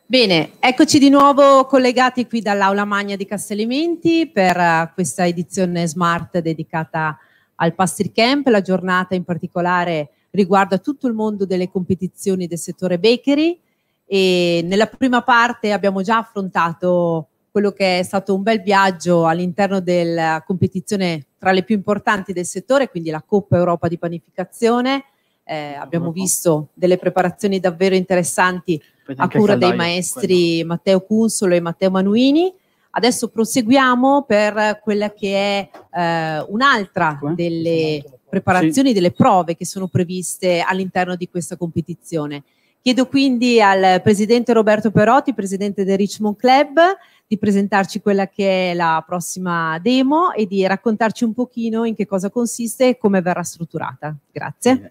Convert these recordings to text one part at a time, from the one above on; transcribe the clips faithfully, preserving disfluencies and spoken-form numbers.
Bene, eccoci di nuovo collegati qui dall'Aula Magna di Castellimenti per uh, questa edizione Smart dedicata al Pastry Camp. La giornata in particolare riguarda tutto il mondo delle competizioni del settore bakery e nella prima parte abbiamo già affrontato quello che è stato un bel viaggio all'interno della competizione tra le più importanti del settore, quindi la Coppa Europa di Panificazione. Eh, abbiamo visto delle preparazioni davvero interessanti a cura dei maestri quello. Matteo Cunsolo e Matteo Manuini. Adesso proseguiamo per quella che è eh, un'altra delle preparazioni, sì. delle prove che sono previste all'interno di questa competizione. Chiedo quindi al presidente Roberto Perotti, presidente del Richmond Club, di presentarci quella che è la prossima demo e di raccontarci un pochino in che cosa consiste e come verrà strutturata. Grazie.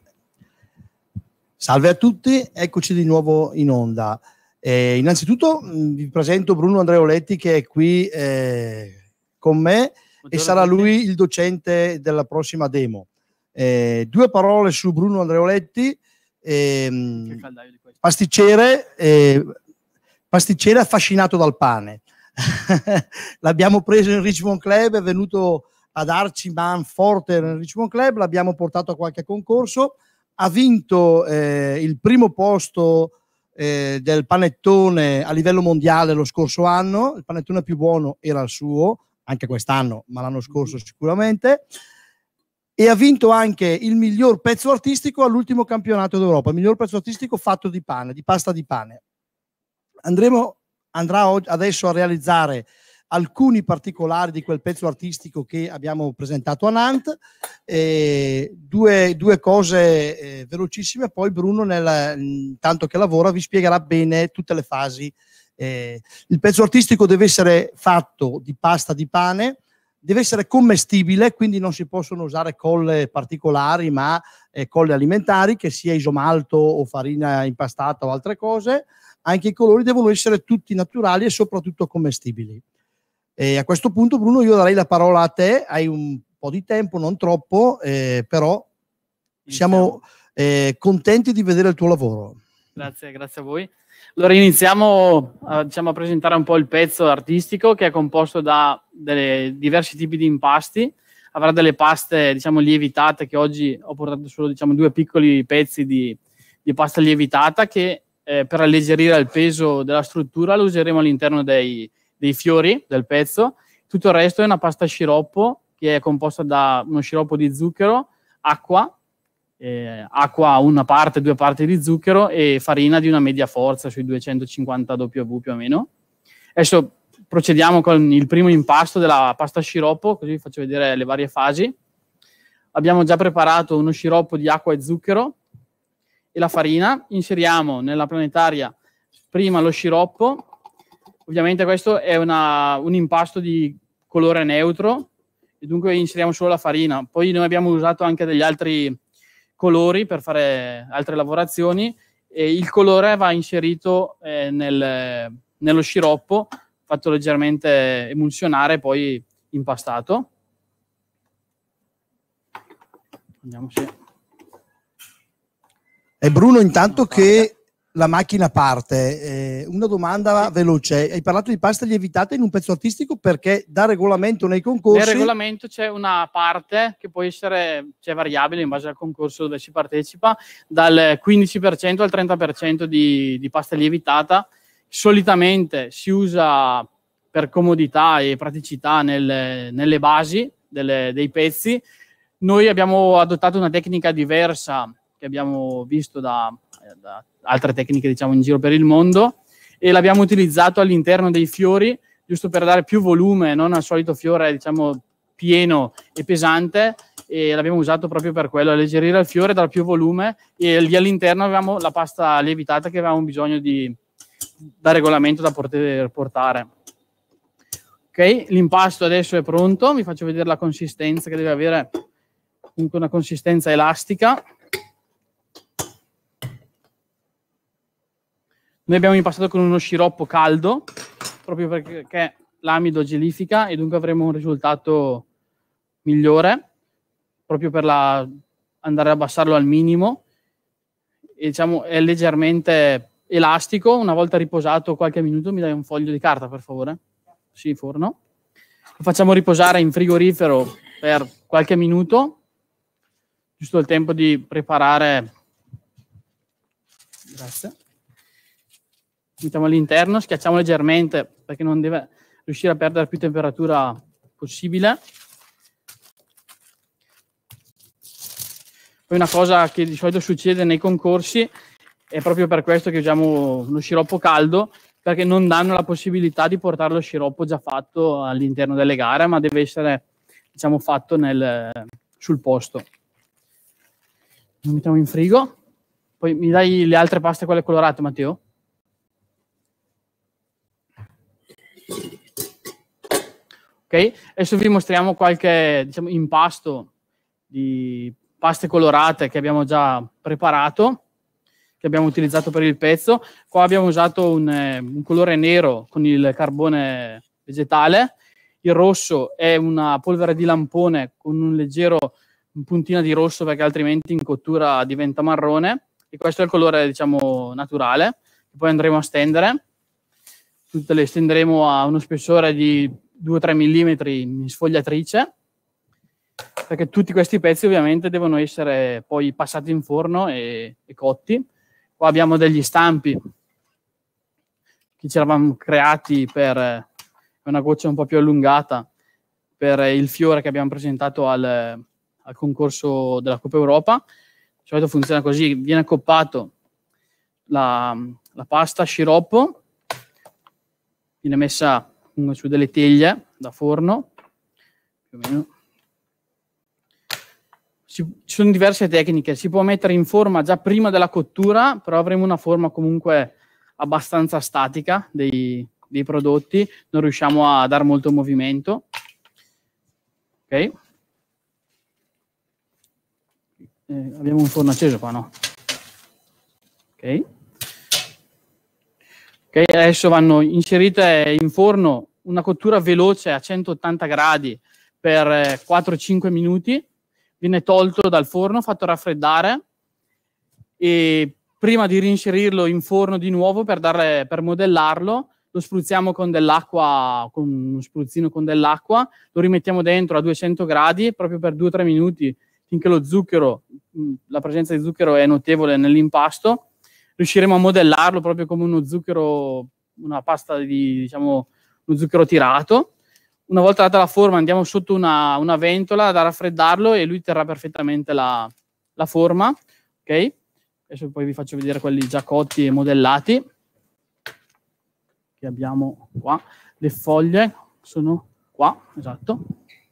Salve a tutti, eccoci di nuovo in onda. Eh, innanzitutto mh, vi presento Bruno Andreoletti che è qui eh, con me. Buongiorno, e sarà lui il docente della prossima demo. Eh, due parole su Bruno Andreoletti, eh, pasticcere, eh, pasticcere affascinato dal pane. L'abbiamo preso in Richmond Club, è venuto a darci man forte nel Richmond Club, l'abbiamo portato a qualche concorso. Ha vinto eh, il primo posto eh, del panettone a livello mondiale lo scorso anno. Il panettone più buono era il suo, anche quest'anno, ma l'anno scorso sicuramente. E ha vinto anche il miglior pezzo artistico all'ultimo campionato d'Europa, il miglior pezzo artistico fatto di pane, di pasta di pane. Andremo, andrà adesso a realizzare alcuni particolari di quel pezzo artistico che abbiamo presentato a Nantes, eh, due, due cose eh, velocissime, poi Bruno, nel, intanto che lavora, vi spiegherà bene tutte le fasi. Eh, il pezzo artistico deve essere fatto di pasta di pane, deve essere commestibile, quindi non si possono usare colle particolari, ma eh, colle alimentari, che sia isomalto o farina impastata o altre cose. Anche i colori devono essere tutti naturali e soprattutto commestibili. E a questo punto, Bruno, io darei la parola a te, hai un po' di tempo, non troppo, eh, però siamo eh, contenti di vedere il tuo lavoro. Grazie, grazie a voi. Allora iniziamo a, diciamo, a presentare un po' il pezzo artistico, che è composto da delle, diversi tipi di impasti. Avrà delle paste, diciamo, lievitate, che oggi ho portato solo, diciamo, due piccoli pezzi di, di pasta lievitata che eh, per alleggerire il peso della struttura lo useremo all'interno dei dei fiori del pezzo. Tutto il resto è una pasta sciroppo che è composta da uno sciroppo di zucchero, acqua, eh, acqua una parte, due parti di zucchero e farina di una media forza sui duecentocinquanta W più o meno. Adesso procediamo con il primo impasto della pasta sciroppo, così vi faccio vedere le varie fasi. Abbiamo già preparato uno sciroppo di acqua e zucchero e la farina. Inseriamo nella planetaria prima lo sciroppo. Ovviamente questo è una, un impasto di colore neutro e dunque inseriamo solo la farina. Poi noi abbiamo usato anche degli altri colori per fare altre lavorazioni e il colore va inserito eh, nel, nello sciroppo, fatto leggermente emulsionare e poi impastato. Vediamo se... E Bruno, intanto che la macchina parte, eh, una domanda veloce. Hai parlato di pasta lievitata in un pezzo artistico perché da regolamento nei concorsi... Nel regolamento c'è una parte che può essere, c'è variabile in base al concorso dove si partecipa, dal quindici per cento al trenta per cento di, di pasta lievitata. Solitamente si usa per comodità e praticità nel, nelle basi delle, dei pezzi. Noi abbiamo adottato una tecnica diversa che abbiamo visto da... da altre tecniche, diciamo, in giro per il mondo, e l'abbiamo utilizzato all'interno dei fiori giusto per dare più volume, non al solito fiore, diciamo, pieno e pesante, e l'abbiamo usato proprio per quello, alleggerire il fiore, dar più volume, e lì all'interno avevamo la pasta lievitata che avevamo bisogno di da regolamento da poter portare. Ok, l'impasto adesso è pronto, vi faccio vedere la consistenza, che deve avere comunque una consistenza elastica. Noi abbiamo impastato con uno sciroppo caldo, proprio perché l'amido gelifica e dunque avremo un risultato migliore, proprio per la, andare a abbassarlo al minimo. E, diciamo, è leggermente elastico. Una volta riposato qualche minuto, mi dai un foglio di carta per favore? Sì, forno. Lo facciamo riposare in frigorifero per qualche minuto, giusto il tempo di preparare. Grazie. Mettiamo all'interno, schiacciamo leggermente perché non deve riuscire a perdere più temperatura possibile. Poi una cosa che di solito succede nei concorsi è proprio per questo che usiamo uno sciroppo caldo, perché non danno la possibilità di portare lo sciroppo già fatto all'interno delle gare, ma deve essere, diciamo, fatto nel, sul posto. Lo mettiamo in frigo. Poi mi dai le altre paste, quelle colorate, Matteo? Ok, adesso vi mostriamo qualche, diciamo, impasto di paste colorate che abbiamo già preparato, che abbiamo utilizzato per il pezzo. Qua abbiamo usato un, eh, un colore nero con il carbone vegetale, il rosso è una polvere di lampone con un leggero puntina di rosso perché altrimenti in cottura diventa marrone, e questo è il colore, diciamo, naturale, che poi andremo a stendere. Tutte le stenderemo a uno spessore di due tre millimetri in sfogliatrice, perché tutti questi pezzi ovviamente devono essere poi passati in forno e, e cotti. Qua abbiamo degli stampi che ci eravamo creati per una goccia un po' più allungata per il fiore che abbiamo presentato al, al concorso della Coppa Europa. Di solito funziona così: viene accoppato la, la pasta sciroppo, viene messa su delle teglie da forno, più o meno. Ci sono diverse tecniche, si può mettere in forma già prima della cottura, però avremo una forma comunque abbastanza statica dei, dei prodotti, non riusciamo a dare molto movimento. Ok? Eh, abbiamo un forno acceso qua, no? Ok. Ok, adesso vanno inserite in forno una cottura veloce a centottanta gradi per quattro cinque minuti. Viene tolto dal forno, fatto raffreddare, e prima di reinserirlo in forno di nuovo per, dare, per modellarlo, lo spruzziamo con dell'acqua, con uno spruzzino con dell'acqua, lo rimettiamo dentro a duecento gradi proprio per due tre minuti, finché lo zucchero, la presenza di zucchero è notevole nell'impasto. Riusciremo a modellarlo proprio come uno zucchero, una pasta di, diciamo, uno zucchero tirato. Una volta data la forma andiamo sotto una, una ventola da raffreddarlo e lui terrà perfettamente la, la forma. Ok? Adesso poi vi faccio vedere quelli già cotti e modellati che abbiamo qua. Le foglie sono qua, esatto.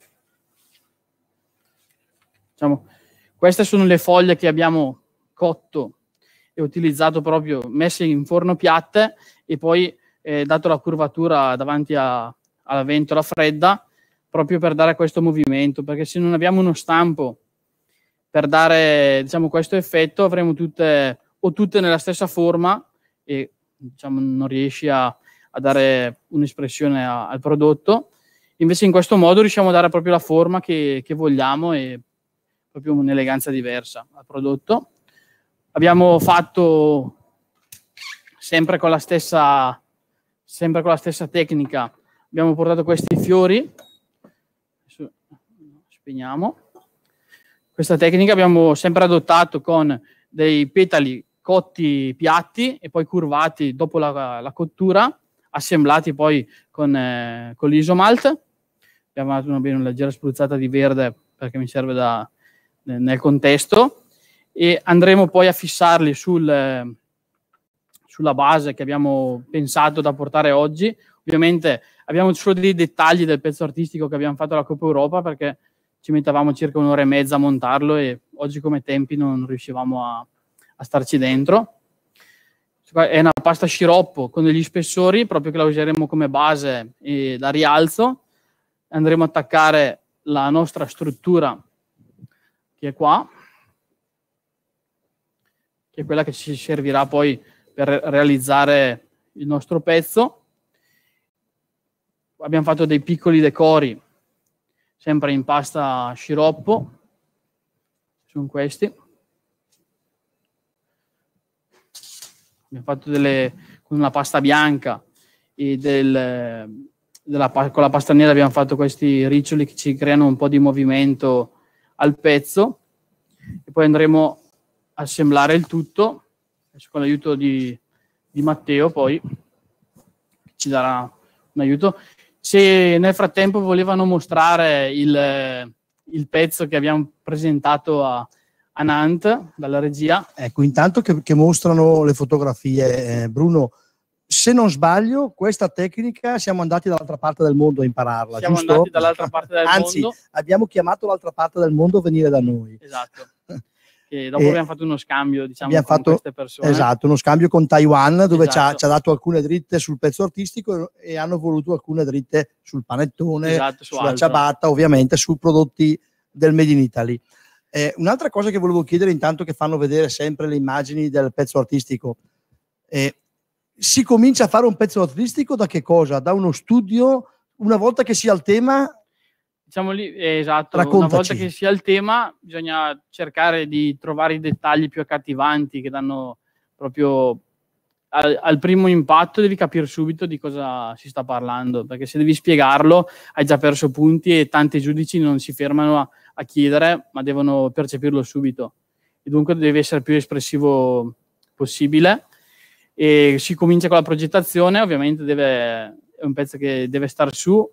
Diciamo, queste sono le foglie che abbiamo cotto e utilizzato proprio, messe in forno piatte e poi eh, dato la curvatura davanti a alla ventola fredda, proprio per dare questo movimento, perché se non abbiamo uno stampo per dare, diciamo, questo effetto, avremo tutte o tutte nella stessa forma e, diciamo, non riesci a, a dare un'espressione a, al prodotto. Invece in questo modo riusciamo a dare proprio la forma che, che vogliamo e proprio un'eleganza diversa al prodotto. Abbiamo fatto sempre con la stessa, sempre con la stessa tecnica. Abbiamo portato questi fiori, adesso spegniamo, questa tecnica abbiamo sempre adottato con dei petali cotti piatti e poi curvati dopo la, la cottura, assemblati poi con, eh, con l'isomalt. Abbiamo dato una, una leggera spruzzata di verde perché mi serve da, nel contesto, e andremo poi a fissarli sul, eh, sulla base che abbiamo pensato da portare oggi. Ovviamente abbiamo solo dei dettagli del pezzo artistico che abbiamo fatto alla Coppa Europa perché ci mettavamo circa un'ora e mezza a montarlo e oggi come tempi non riuscivamo a, a starci dentro. È una pasta sciroppo con degli spessori, proprio che la useremo come base e da rialzo. Andremo a attaccare la nostra struttura che è qua, che è quella che ci servirà poi per realizzare il nostro pezzo. Abbiamo fatto dei piccoli decori, sempre in pasta sciroppo, sono questi. abbiamo fatto delle, con una pasta bianca e del, della, con la pasta nera abbiamo fatto questi riccioli che ci creano un po' di movimento al pezzo, e poi andremo a assemblare il tutto con l'aiuto di, di Matteo, poi ci darà un aiuto. Se nel frattempo volevano mostrare il, il pezzo che abbiamo presentato a, a Nantes dalla regia. Ecco, intanto che, che mostrano le fotografie, eh, Bruno, se non sbaglio, questa tecnica siamo andati dall'altra parte del mondo a impararla, Siamo giusto? andati dall'altra parte del Anzi, mondo. abbiamo chiamato l'altra parte del mondo a venire da noi. Esatto. E dopo e abbiamo fatto uno scambio, diciamo, abbiamo con fatto, queste persone. Esatto, uno scambio con Taiwan, dove Esatto. ci, ha, ci ha dato alcune dritte sul pezzo artistico e hanno voluto alcune dritte sul panettone, Esatto, su sulla altro. ciabatta, ovviamente, su prodotti del Made in Italy. Eh, un'altra cosa che volevo chiedere, intanto che fanno vedere sempre le immagini del pezzo artistico, eh, si comincia a fare un pezzo artistico da che cosa? Da uno studio, una volta che si ha il tema? Diciamo lì, eh, esatto, Raccontaci. Una volta che sia il tema bisogna cercare di trovare i dettagli più accattivanti che danno proprio al, al primo impatto, devi capire subito di cosa si sta parlando, perché se devi spiegarlo hai già perso punti e tanti giudici non si fermano a, a chiedere, ma devono percepirlo subito, e dunque devi essere più espressivo possibile. E si comincia con la progettazione, ovviamente deve, è un pezzo che deve stare su.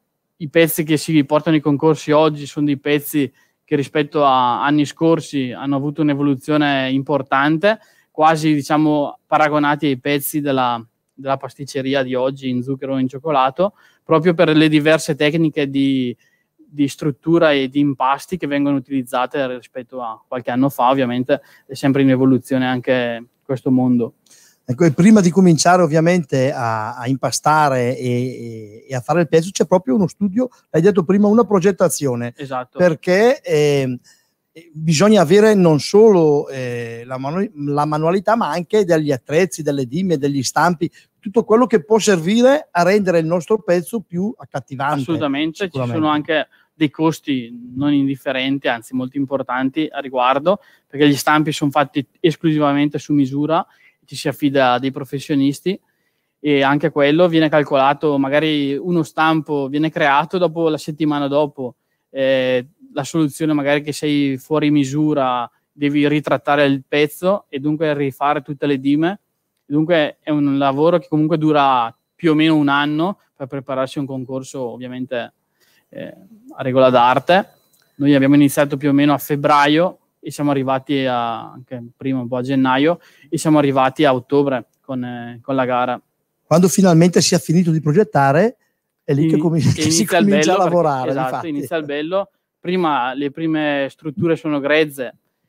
I pezzi che si portano ai concorsi oggi sono dei pezzi che rispetto a anni scorsi hanno avuto un'evoluzione importante, quasi, diciamo, paragonati ai pezzi della, della pasticceria di oggi in zucchero o in cioccolato, proprio per le diverse tecniche di, di struttura e di impasti che vengono utilizzate rispetto a qualche anno fa. Ovviamente è sempre in evoluzione anche questo mondo. Ecco, e prima di cominciare ovviamente a, a impastare e, e a fare il pezzo c'è proprio uno studio, l'hai detto prima, una progettazione. Esatto. Perché eh, bisogna avere non solo eh, la, manu- la manualità, ma anche degli attrezzi, delle dime, degli stampi, tutto quello che può servire a rendere il nostro pezzo più accattivante. Assolutamente, ci sono anche dei costi non indifferenti, anzi molto importanti a riguardo, perché gli stampi sono fatti esclusivamente su misura, ci si affida a dei professionisti, e anche quello viene calcolato, magari uno stampo viene creato, dopo la settimana dopo eh, la soluzione magari che sei fuori misura, devi ritrattare il pezzo e dunque rifare tutte le dime, dunque è un lavoro che comunque dura più o meno un anno per prepararsi a un concorso, ovviamente eh, a regola d'arte. Noi abbiamo iniziato più o meno a febbraio e siamo arrivati a, anche prima un po' a gennaio, e siamo arrivati a ottobre con, eh, con la gara. Quando finalmente si è finito di progettare è lì che, com- che si comincia a lavorare. Perché, esatto, inizia il bello. Prima le prime strutture sono grezze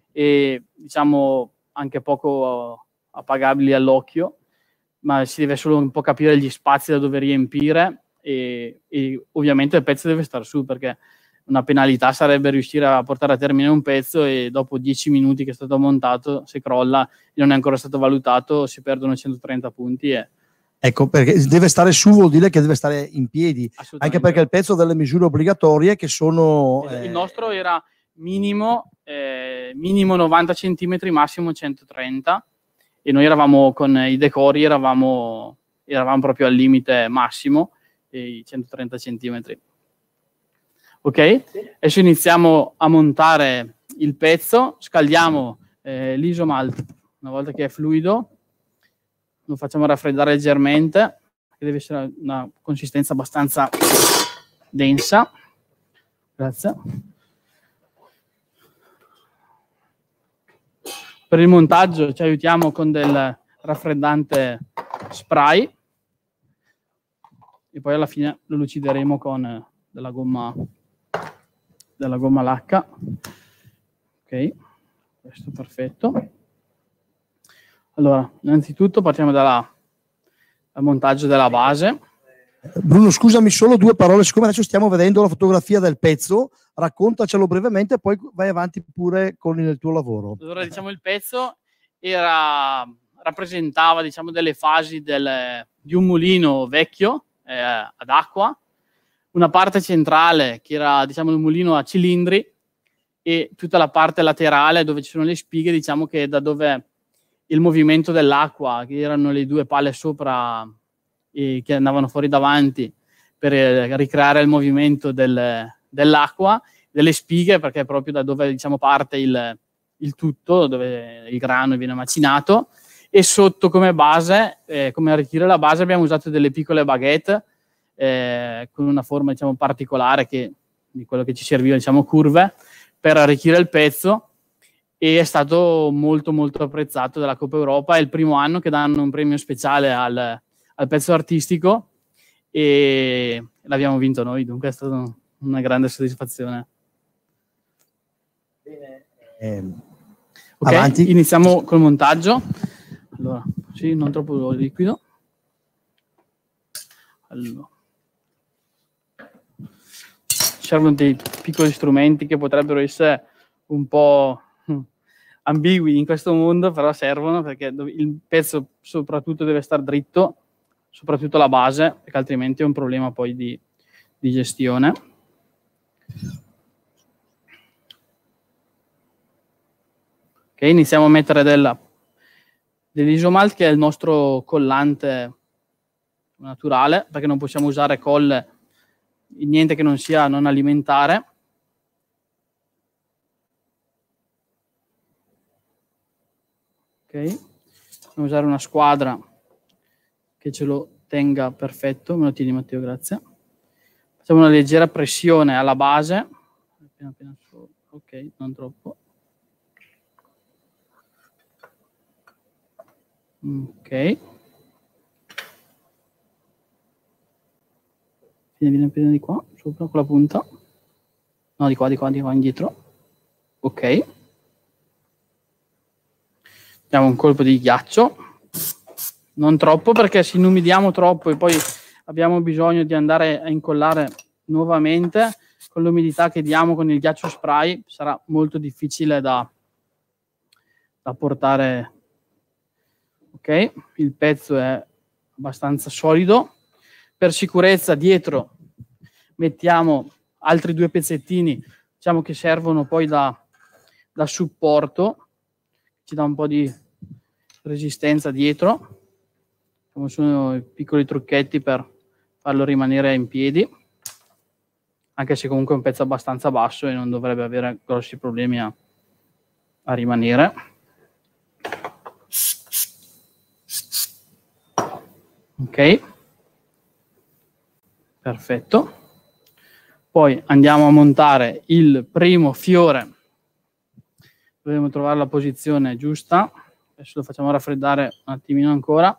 e diciamo anche poco appagabili all'occhio, ma si deve solo un po' capire gli spazi da dove riempire, e, e ovviamente il pezzo deve stare su, perché una penalità sarebbe riuscire a portare a termine un pezzo e dopo dieci minuti che è stato montato, se crolla e non è ancora stato valutato, si perdono centotrenta punti. E... Ecco, perché deve stare su vuol dire che deve stare in piedi, anche perché il pezzo ha delle misure obbligatorie che sono... Eh... Eh... Il nostro era minimo, eh, minimo novanta centimetri, massimo centotrenta, e noi eravamo con i decori, eravamo, eravamo proprio al limite massimo, i centotrenta centimetri. Ok, adesso iniziamo a montare il pezzo, scaldiamo eh, l'isomalt, una volta che è fluido, lo facciamo raffreddare leggermente, che deve essere una consistenza abbastanza densa. Grazie. Per il montaggio ci aiutiamo con del raffreddante spray e poi alla fine lo lucideremo con della gomma della gomma lacca. Ok, questo è perfetto. Allora, innanzitutto partiamo dalla, dal montaggio della base. Bruno, scusami, solo due parole, siccome adesso stiamo vedendo la fotografia del pezzo, raccontacelo brevemente e poi vai avanti pure con il tuo lavoro. Allora, diciamo, il pezzo era, rappresentava, diciamo, delle fasi del, di un mulino vecchio eh, ad acqua, una parte centrale che era, diciamo, il mulino a cilindri, e tutta la parte laterale dove ci sono le spighe, diciamo che è da dove il movimento dell'acqua, che erano le due palle sopra e che andavano fuori davanti per ricreare il movimento del, dell'acqua, delle spighe, perché è proprio da dove, diciamo, parte il, il tutto, dove il grano viene macinato, e sotto come base, eh, come arricchire la base, abbiamo usato delle piccole baguette eh, con una forma, diciamo, particolare che, di quello che ci serviva, diciamo, curve, per arricchire il pezzo, e è stato molto molto apprezzato dalla Coppa Europa. È il primo anno che danno un premio speciale al, al pezzo artistico e l'abbiamo vinto noi, dunque è stata una grande soddisfazione. Bene. Eh, ok, avanti. Iniziamo col montaggio. Allora, sì, non troppo liquido. Allora. Servono dei piccoli strumenti che potrebbero essere un po' ambigui in questo mondo, però servono, perché il pezzo soprattutto deve stare dritto, soprattutto la base, perché altrimenti è un problema poi di, di gestione. Ok, iniziamo a mettere della, dell'isomalt, che è il nostro collante naturale, perché non possiamo usare colle, niente che non sia non alimentare. Ok, dobbiamo usare una squadra che ce lo tenga perfetto. Me lo tieni, Matteo, grazie. Facciamo una leggera pressione alla base, appena appena sopra. Ok, non troppo. Ok, vieni, vieni, vieni di qua, sopra con la punta, no, di qua, di qua, di qua, indietro. Ok, diamo un colpo di ghiaccio, non troppo, perché se inumidiamo troppo e poi abbiamo bisogno di andare a incollare nuovamente, con l'umidità che diamo con il ghiaccio spray sarà molto difficile da, da portare. Ok, il pezzo è abbastanza solido. Per sicurezza dietro mettiamo altri due pezzettini, diciamo, che servono poi da, da supporto, ci dà un po' di resistenza dietro. Come sono i piccoli trucchetti per farlo rimanere in piedi, anche se comunque è un pezzo abbastanza basso e non dovrebbe avere grossi problemi a, a rimanere. Ok, perfetto. Poi andiamo a montare il primo fiore. Dobbiamo trovare la posizione giusta. Adesso lo facciamo raffreddare un attimino ancora.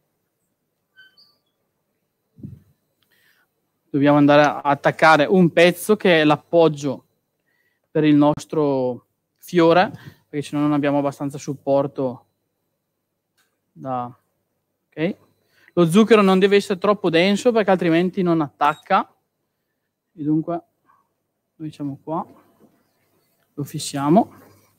Dobbiamo andare a attaccare un pezzo che è l'appoggio per il nostro fiore, perché se no non abbiamo abbastanza supporto da... Ok. Lo zucchero non deve essere troppo denso, perché altrimenti non attacca. E dunque lo diciamo qua, lo fissiamo.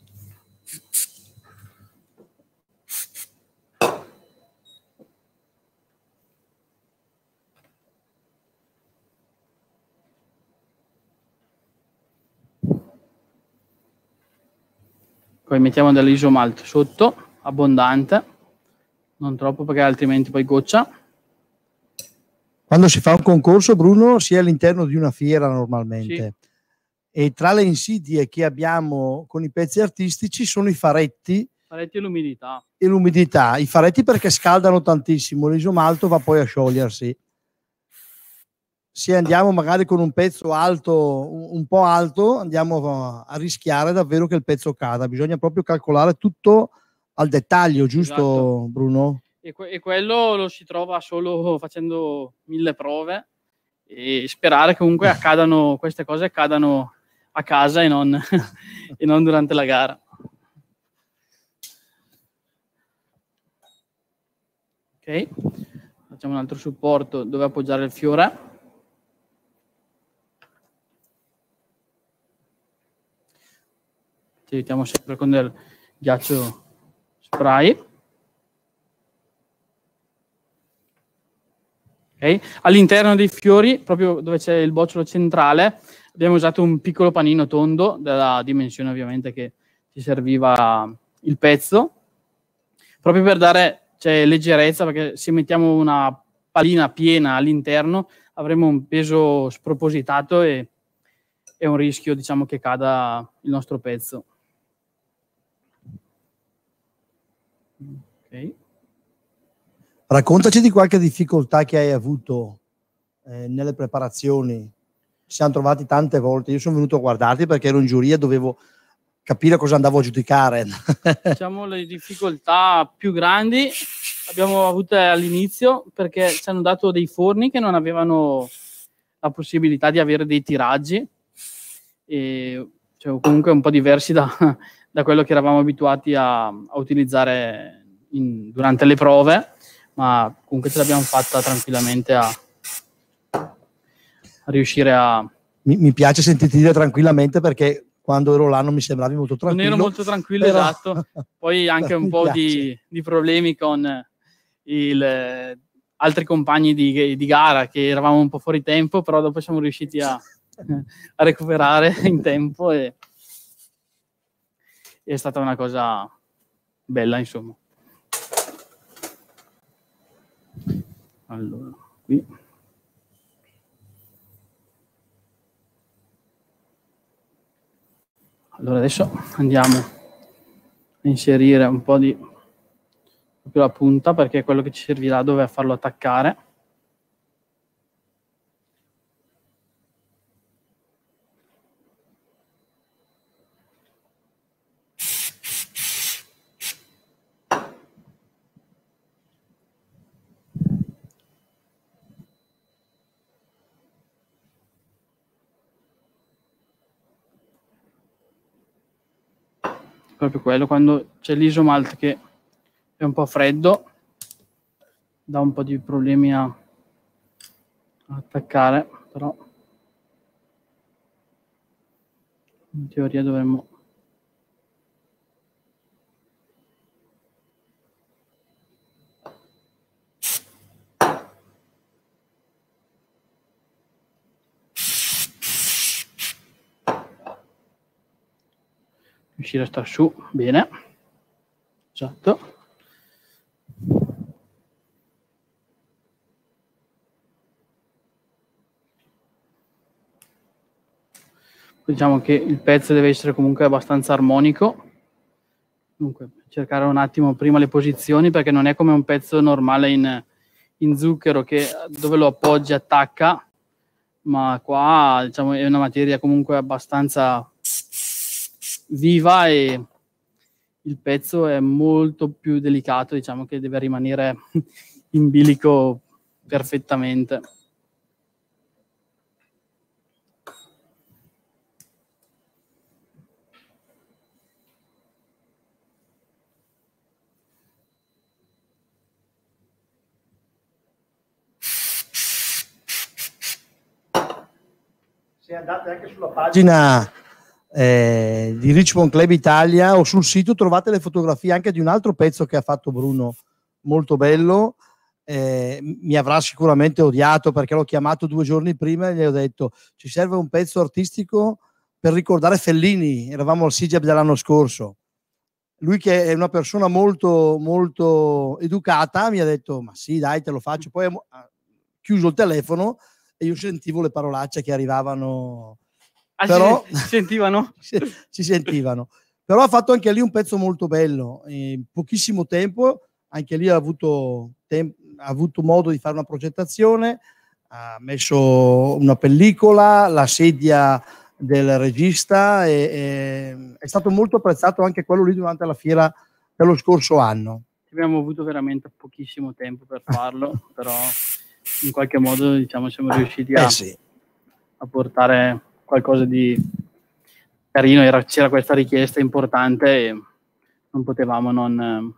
Poi mettiamo dell'isomalt sotto, abbondante. Non troppo, perché altrimenti poi goccia. Quando si fa un concorso, Bruno, si è all'interno di una fiera normalmente. Sì. E tra le insidie che abbiamo con i pezzi artistici sono i faretti. Faretti e l'umidità. E l'umidità. I faretti perché scaldano tantissimo, l'isomalto va poi a sciogliersi. Se andiamo magari con un pezzo alto, un po' alto, andiamo a rischiare davvero che il pezzo cada. Bisogna proprio calcolare tutto al dettaglio, giusto, esatto, Bruno? E, que e quello lo si trova solo facendo mille prove e sperare che comunque accadano, queste cose accadano a casa e non, e non durante la gara. Ok, facciamo un altro supporto dove appoggiare il fiore. Ci aiutiamo sempre con del ghiaccio spray. Okay. All'interno dei fiori, proprio dove c'è il bocciolo centrale, abbiamo usato un piccolo panino tondo, della dimensione ovviamente che ci serviva il pezzo, proprio per dare cioè, leggerezza, perché se mettiamo una pallina piena all'interno avremo un peso spropositato e è un rischio, diciamo, che cada il nostro pezzo. Okay. Raccontaci di qualche difficoltà che hai avuto eh, nelle preparazioni. Ci siamo trovati tante volte, io sono venuto a guardarti perché ero in giuria, dovevo capire cosa andavo a giudicare. Diciamo le difficoltà più grandi abbiamo avute all'inizio perché ci hanno dato dei forni che non avevano la possibilità di avere dei tiraggi, e cioè, comunque un po' diversi da, da quello che eravamo abituati a, a utilizzare in, durante le prove, ma comunque ce l'abbiamo fatta tranquillamente a, a riuscire a... Mi, mi piace sentirti dire tranquillamente perché quando ero là non mi sembravi molto tranquillo. Non ero molto tranquillo, però... esatto. Poi anche un po' di, di problemi con il, altri compagni di, di gara che eravamo un po' fuori tempo, però dopo siamo riusciti a, a recuperare in tempo e è stata una cosa bella, insomma. Allora, qui. Allora adesso andiamo a inserire un po' di proprio la punta, perché è quello che ci servirà dove a farlo attaccare. Proprio quello, quando c'è l'isomalt che è un po' freddo, dà un po' di problemi a, a attaccare, però in teoria dovremmo... riuscire a star su bene. Esatto. Diciamo che il pezzo deve essere comunque abbastanza armonico. Comunque cercare un attimo prima le posizioni, perché non è come un pezzo normale in, in zucchero che dove lo appoggi attacca, ma qua diciamo è una materia comunque abbastanza viva e il pezzo è molto più delicato, diciamo che deve rimanere in bilico perfettamente. Se andate anche sulla pagina eh, di Richmond Club Italia o sul sito trovate le fotografie anche di un altro pezzo che ha fatto Bruno, molto bello. Eh, mi avrà sicuramente odiato perché l'ho chiamato due giorni prima e gli ho detto ci serve un pezzo artistico per ricordare Fellini, eravamo al SIGEP dell'anno scorso. Lui che è una persona molto molto educata mi ha detto ma sì dai te lo faccio, poi ha chiuso il telefono e io sentivo le parolacce che arrivavano. Ah, però si sentivano? si, si sentivano. Però ha fatto anche lì un pezzo molto bello, in pochissimo tempo, anche lì ha avuto, ha avuto modo di fare una progettazione, ha messo una pellicola, la sedia del regista e, e è stato molto apprezzato anche quello lì durante la fiera dello scorso anno. Abbiamo avuto veramente pochissimo tempo per farlo, però in qualche modo diciamo siamo riusciti a, eh sì. a portare qualcosa di carino. Era, c'era questa richiesta importante e non potevamo non...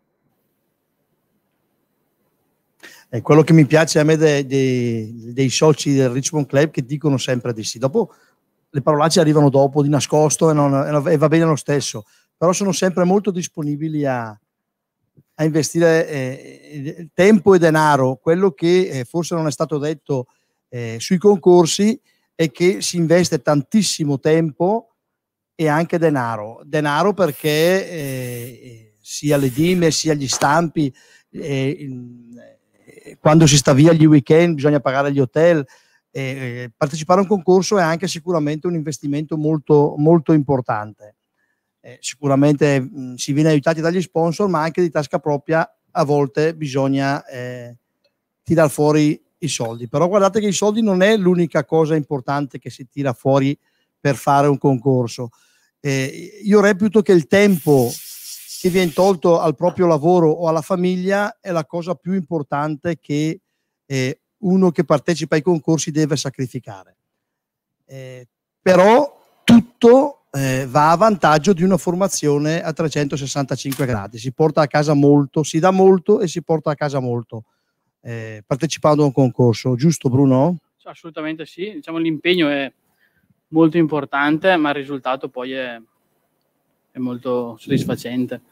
È quello che mi piace a me dei, dei, dei soci del Richmond Club, che dicono sempre di sì. Dopo le parolacce arrivano dopo di nascosto e, non, e va bene lo stesso, però sono sempre molto disponibili a, a investire eh, tempo e denaro. Quello che eh, forse non è stato detto eh, sui concorsi è che si investe tantissimo tempo e anche denaro. Denaro perché eh, sia le dime sia gli stampi, eh, in, eh, quando si sta via gli weekend bisogna pagare gli hotel. Eh, partecipare a un concorso è anche sicuramente un investimento molto, molto importante. Eh, sicuramente mh, si viene aiutati dagli sponsor, ma anche di tasca propria a volte bisogna eh, tirar fuori i soldi. Però guardate che i soldi non è l'unica cosa importante che si tira fuori per fare un concorso. Eh, io reputo che il tempo che viene tolto al proprio lavoro o alla famiglia è la cosa più importante che eh, uno che partecipa ai concorsi deve sacrificare. Eh, però tutto eh, va a vantaggio di una formazione a trecentosessantacinque gradi. Si porta a casa molto, si dà molto e si porta a casa molto eh, partecipando a un concorso. Giusto, Bruno? Assolutamente sì. Diciamo, l'impegno è molto importante, ma il risultato poi è, è molto soddisfacente.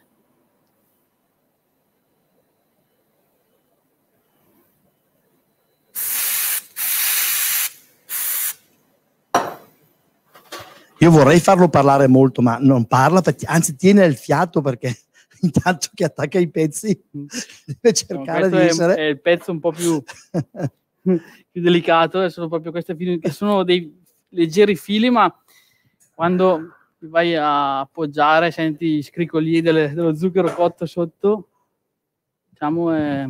Io vorrei farlo parlare molto, ma non parla, anzi tiene il fiato perché intanto che attacca i pezzi deve cercare no, di essere... È, è il pezzo un po' più, più delicato, sono proprio queste fili, che sono dei leggeri fili, ma quando vai a appoggiare senti i scricoli delle, dello zucchero cotto sotto, diciamo è...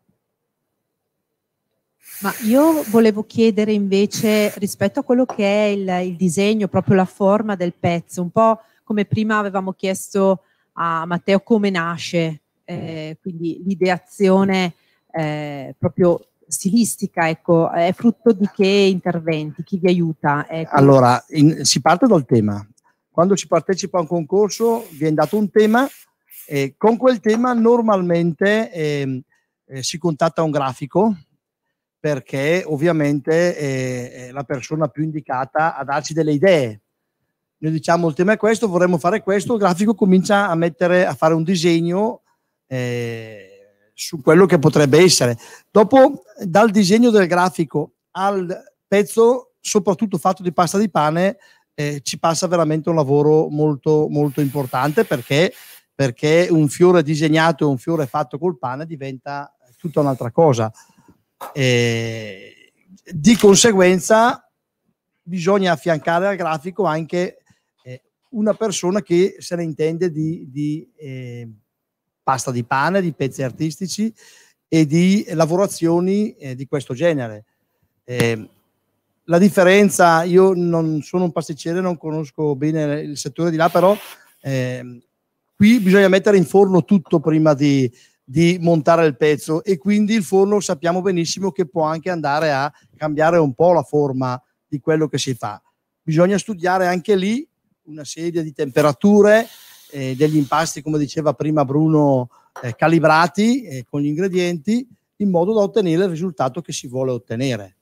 Ma io volevo chiedere invece, rispetto a quello che è il, il disegno, proprio la forma del pezzo, un po' come prima avevamo chiesto a Matteo come nasce, eh, quindi l'ideazione eh, proprio stilistica, ecco, è frutto di che interventi, chi vi aiuta? Ecco. Allora, in, si parte dal tema. Quando si partecipa a un concorso viene dato un tema e con quel tema normalmente eh, eh, si contatta un grafico, perché ovviamente è la persona più indicata a darci delle idee. Noi diciamo il tema è questo, vorremmo fare questo, il grafico comincia a mettere, a fare un disegno eh, su quello che potrebbe essere. Dopo, dal disegno del grafico al pezzo, soprattutto fatto di pasta di pane, eh, ci passa veramente un lavoro molto, molto importante, perché, perché un fiore disegnato e un fiore fatto col pane diventa tutta un'altra cosa. Eh, di conseguenza bisogna affiancare al grafico anche eh, una persona che se ne intende di, di eh, pasta di pane, di pezzi artistici e di lavorazioni eh, di questo genere. Eh, la differenza, io non sono un pasticcere, non conosco bene il settore di là, però eh, qui bisogna mettere in forno tutto prima di di montare il pezzo, e quindi il forno sappiamo benissimo che può anche andare a cambiare un po' la forma di quello che si fa. Bisogna studiare anche lì una serie di temperature, eh, degli impasti, come diceva prima Bruno, eh, calibrati eh, con gli ingredienti, in modo da ottenere il risultato che si vuole ottenere.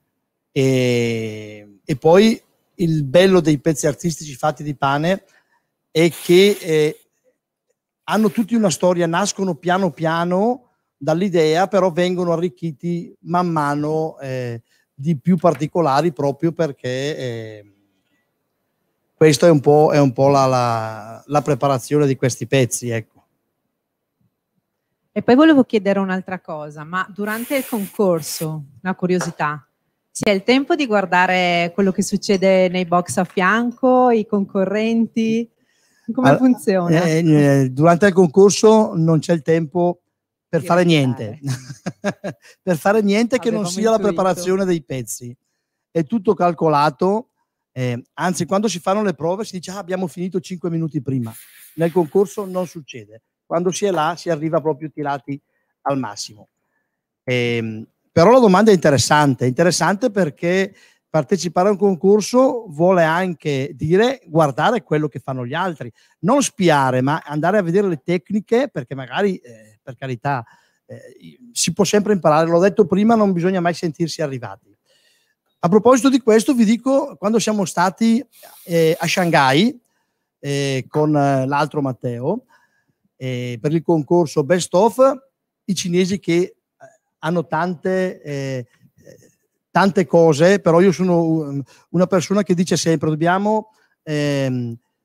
E, e poi il bello dei pezzi artistici fatti di pane è che eh, hanno tutti una storia, nascono piano piano dall'idea, però vengono arricchiti man mano eh, di più particolari, proprio perché eh, questa è un po', è un po' la, la, la preparazione di questi pezzi, ecco. E poi volevo chiedere un'altra cosa, ma durante il concorso, una curiosità, c'è il tempo di guardare quello che succede nei box a fianco, i concorrenti? Come allora, funziona? Eh, durante il concorso non c'è il tempo per fare niente, per fare niente che non sia la preparazione dei pezzi. È tutto calcolato, eh, anzi quando si fanno le prove si dice ah, abbiamo finito cinque minuti prima. Nel concorso non succede, quando si è là si arriva proprio tirati al massimo. Eh, però la domanda è interessante, interessante perché partecipare a un concorso vuole anche dire guardare quello che fanno gli altri, non spiare, ma andare a vedere le tecniche, perché magari, eh, per carità, eh, si può sempre imparare. L'ho detto prima, non bisogna mai sentirsi arrivati. A proposito di questo, vi dico, quando siamo stati eh, a Shanghai eh, con eh, l'altro Matteo, eh, per il concorso Best of, i cinesi che eh, hanno tante... Eh, tante cose, però io sono una persona che dice sempre dobbiamo ehm,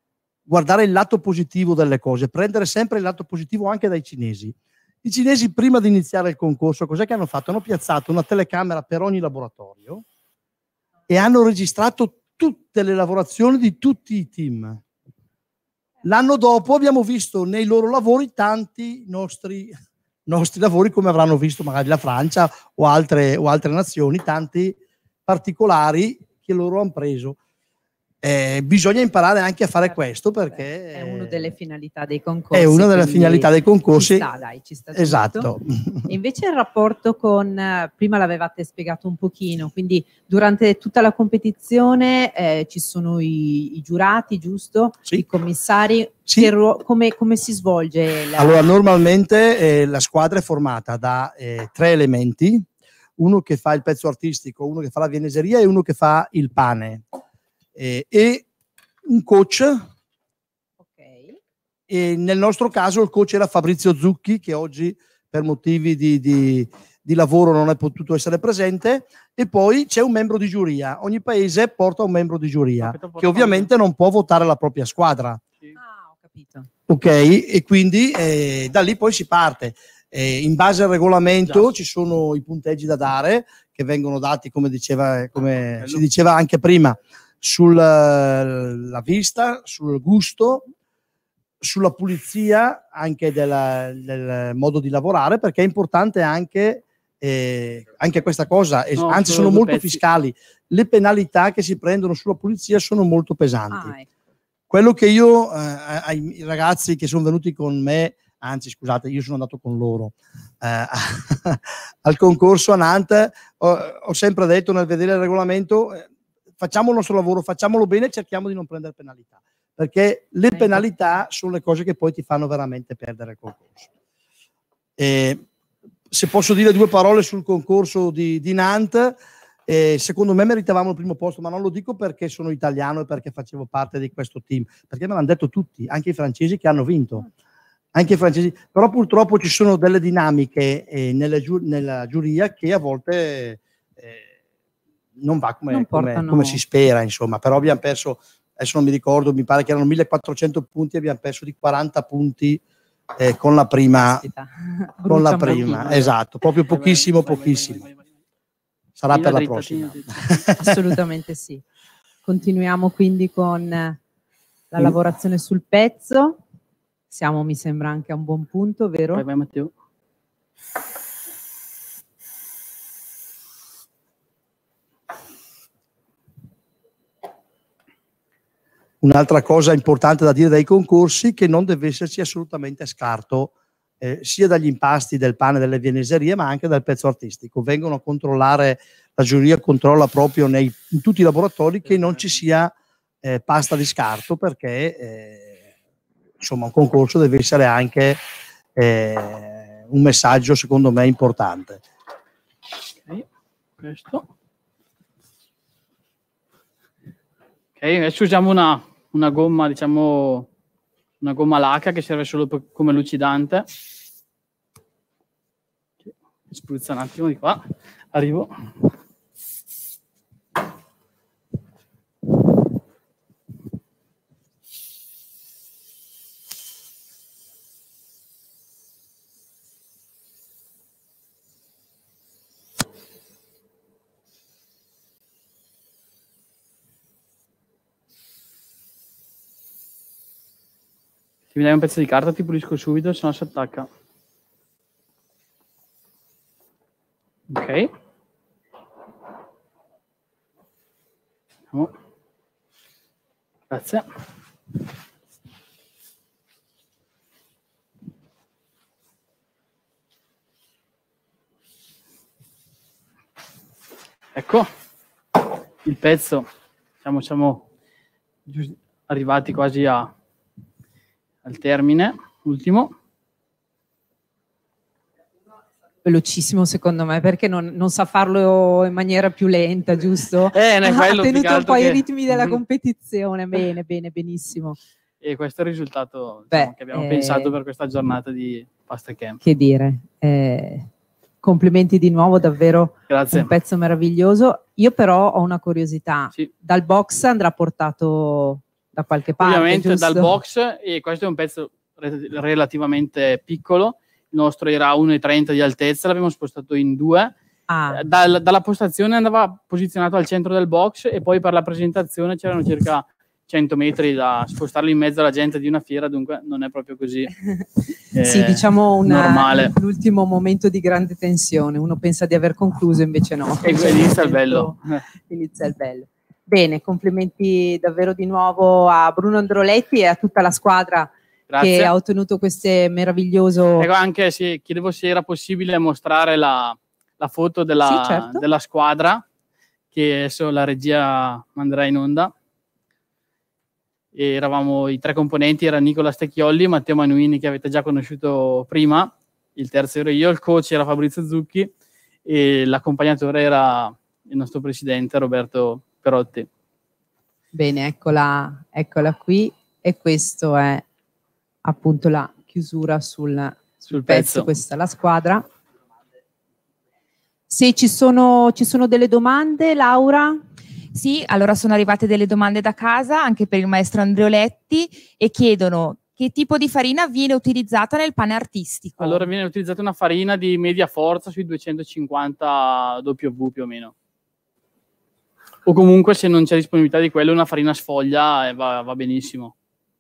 guardare il lato positivo delle cose, prendere sempre il lato positivo anche dai cinesi. I cinesi, prima di iniziare il concorso, cos'è che hanno fatto? Hanno piazzato una telecamera per ogni laboratorio e hanno registrato tutte le lavorazioni di tutti i team. L'anno dopo abbiamo visto nei loro lavori tanti nostri, nostri lavori, come avranno visto magari la Francia o altre, o altre nazioni, tanti particolari che loro hanno preso. Eh, bisogna imparare anche a fare questo, perché è una delle finalità dei concorsi. È una delle finalità dei concorsi. Ci sta, dai, ci sta esatto. E invece il rapporto con, prima l'avevate spiegato un pochino, quindi durante tutta la competizione eh, ci sono i, i giurati, giusto? Sì. I commissari. Sì. Che, come, come si svolge? La... Allora, normalmente eh, la squadra è formata da eh, tre elementi, uno che fa il pezzo artistico, uno che fa la vieneseria e uno che fa il pane. Eh, e un coach. Okay. E nel nostro caso il coach era Fabrizio Zucchi, che oggi per motivi di, di, di lavoro non è potuto essere presente, e poi c'è un membro di giuria. Ogni paese porta un membro di giuria che ovviamente non può votare la propria squadra. Ah, ho capito. Ok, e quindi eh, da lì poi si parte. Eh, in base al regolamento Già. Ci sono i punteggi da dare, che vengono dati, come diceva, come si diceva anche prima, sulla vista, sul gusto, sulla pulizia anche della, del modo di lavorare, perché è importante anche, eh, anche questa cosa, no, anzi sono molto pezzi. fiscali. Le penalità che si prendono sulla pulizia sono molto pesanti. Ah, ecco. Quello che io eh, ai ragazzi che sono venuti con me, anzi scusate, io sono andato con loro eh, al concorso a Nantes, ho, ho sempre detto nel vedere il regolamento, eh, facciamo il nostro lavoro, facciamolo bene e cerchiamo di non prendere penalità, perché le penalità sono le cose che poi ti fanno veramente perdere il concorso. E se posso dire due parole sul concorso di, di Nantes, eh, secondo me meritavamo il primo posto, ma non lo dico perché sono italiano e perché facevo parte di questo team, perché me l'hanno detto tutti, anche i francesi che hanno vinto. Anche i francesi, però purtroppo ci sono delle dinamiche eh, nella, giu nella giuria che a volte... Eh, non va come, non come, come si spera, insomma, però abbiamo perso, adesso non mi ricordo, mi pare che erano millequattrocento punti, abbiamo perso di quaranta punti eh, con la prima, con la prima, esatto, proprio pochissimo, pochissimo. Sarà per la prossima. Assolutamente sì. Continuiamo quindi con la lavorazione sul pezzo, siamo, mi sembra, anche a un buon punto, vero? Vai, vai Matteo. Un'altra cosa importante da dire dai concorsi, che non deve esserci assolutamente scarto eh, sia dagli impasti del pane e delle vieneserie, ma anche dal pezzo artistico. Vengono a controllare, la giuria controlla proprio nei, in tutti i laboratori che non ci sia eh, pasta di scarto, perché eh, insomma un concorso deve essere anche eh, un messaggio secondo me importante. Ok, questo. Ok, adesso usiamo una una gomma, diciamo, una gomma laca che serve solo per, come lucidante. Spruzza un attimo di qua, arrivo. Se mi dai un pezzo di carta ti pulisco subito, se no si attacca. Ok. Andiamo. Grazie. Ecco il pezzo, siamo, siamo arrivati quasi a al termine, ultimo. Velocissimo secondo me, perché non, non sa farlo in maniera più lenta, giusto? Eh, ne ha tenuto un po' che... i ritmi della competizione, bene, bene, benissimo. E questo è il risultato Beh, diciamo, che abbiamo eh, pensato per questa giornata di Pasta Camp. Che dire, eh, complimenti di nuovo, davvero. Grazie. Un pezzo meraviglioso. Io però ho una curiosità, sì. Dal box andrà portato da qualche parte. Ovviamente giusto? dal box, e questo è un pezzo re- relativamente piccolo, il nostro era uno e trenta di altezza, l'abbiamo spostato in due. Ah. Dal, dalla postazione andava posizionato al centro del box e poi per la presentazione c'erano circa cento metri da spostarlo in mezzo alla gente di una fiera, dunque non è proprio così eh, sì, diciamo una, normale. L'ultimo momento di grande tensione, uno pensa di aver concluso, invece no. E inizia il bello. Inizia il bello. Bene, complimenti davvero di nuovo a Bruno Androletti e a tutta la squadra. Grazie. Che ha ottenuto questo meraviglioso... Ecco, anche se chiedevo se era possibile mostrare la, la foto della, sì, certo. della squadra, che adesso la regia manderà in onda. E eravamo i tre componenti, era Nicola Stecchiolli, Matteo Manuini, che avete già conosciuto prima, il terzo ero io, il coach era Fabrizio Zucchi e l'accompagnatore era il nostro presidente Roberto Perotti. Bene, eccola, eccola qui, e questo è appunto la chiusura sul, sul, sul pezzo. pezzo. Questa è la squadra. Se ci sono, ci sono delle domande, Laura? Sì, allora sono arrivate delle domande da casa anche per il maestro Andreoletti e chiedono che tipo di farina viene utilizzata nel pane artistico. Allora viene utilizzata una farina di media forza sui duecentocinquanta W più o meno. O comunque, se non c'è disponibilità di quello, una farina sfoglia e va, va benissimo.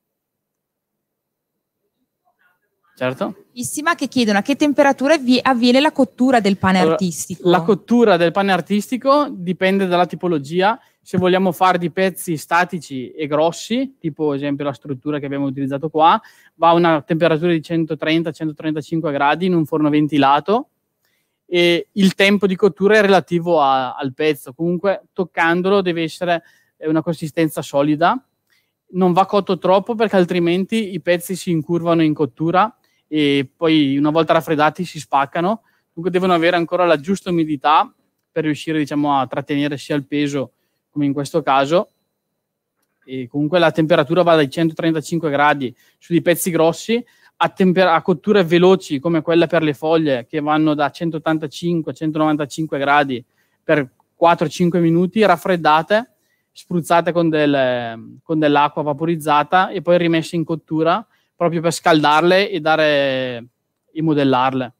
Certo. Che chiedono a che temperatura avviene la cottura del pane allora, artistico. La cottura del pane artistico dipende dalla tipologia. Se vogliamo fare di pezzi statici e grossi, tipo esempio la struttura che abbiamo utilizzato qua, va a una temperatura di centotrenta centotrentacinque gradi in un forno ventilato, e il tempo di cottura è relativo a, al pezzo. Comunque toccandolo deve essere una consistenza solida, non va cotto troppo perché altrimenti i pezzi si incurvano in cottura e poi una volta raffreddati si spaccano, dunque devono avere ancora la giusta umidità per riuscire, diciamo, a trattenere sia il peso come in questo caso. E comunque la temperatura va dai centotrentacinque gradi su dei pezzi grossi a, temper- a cotture veloci come quella per le foglie, che vanno da centottantacinque a centonovantacinque gradi per quattro cinque minuti, raffreddate, spruzzate con, del, con dell'acqua vaporizzata e poi rimesse in cottura proprio per scaldarle e dare e modellarle.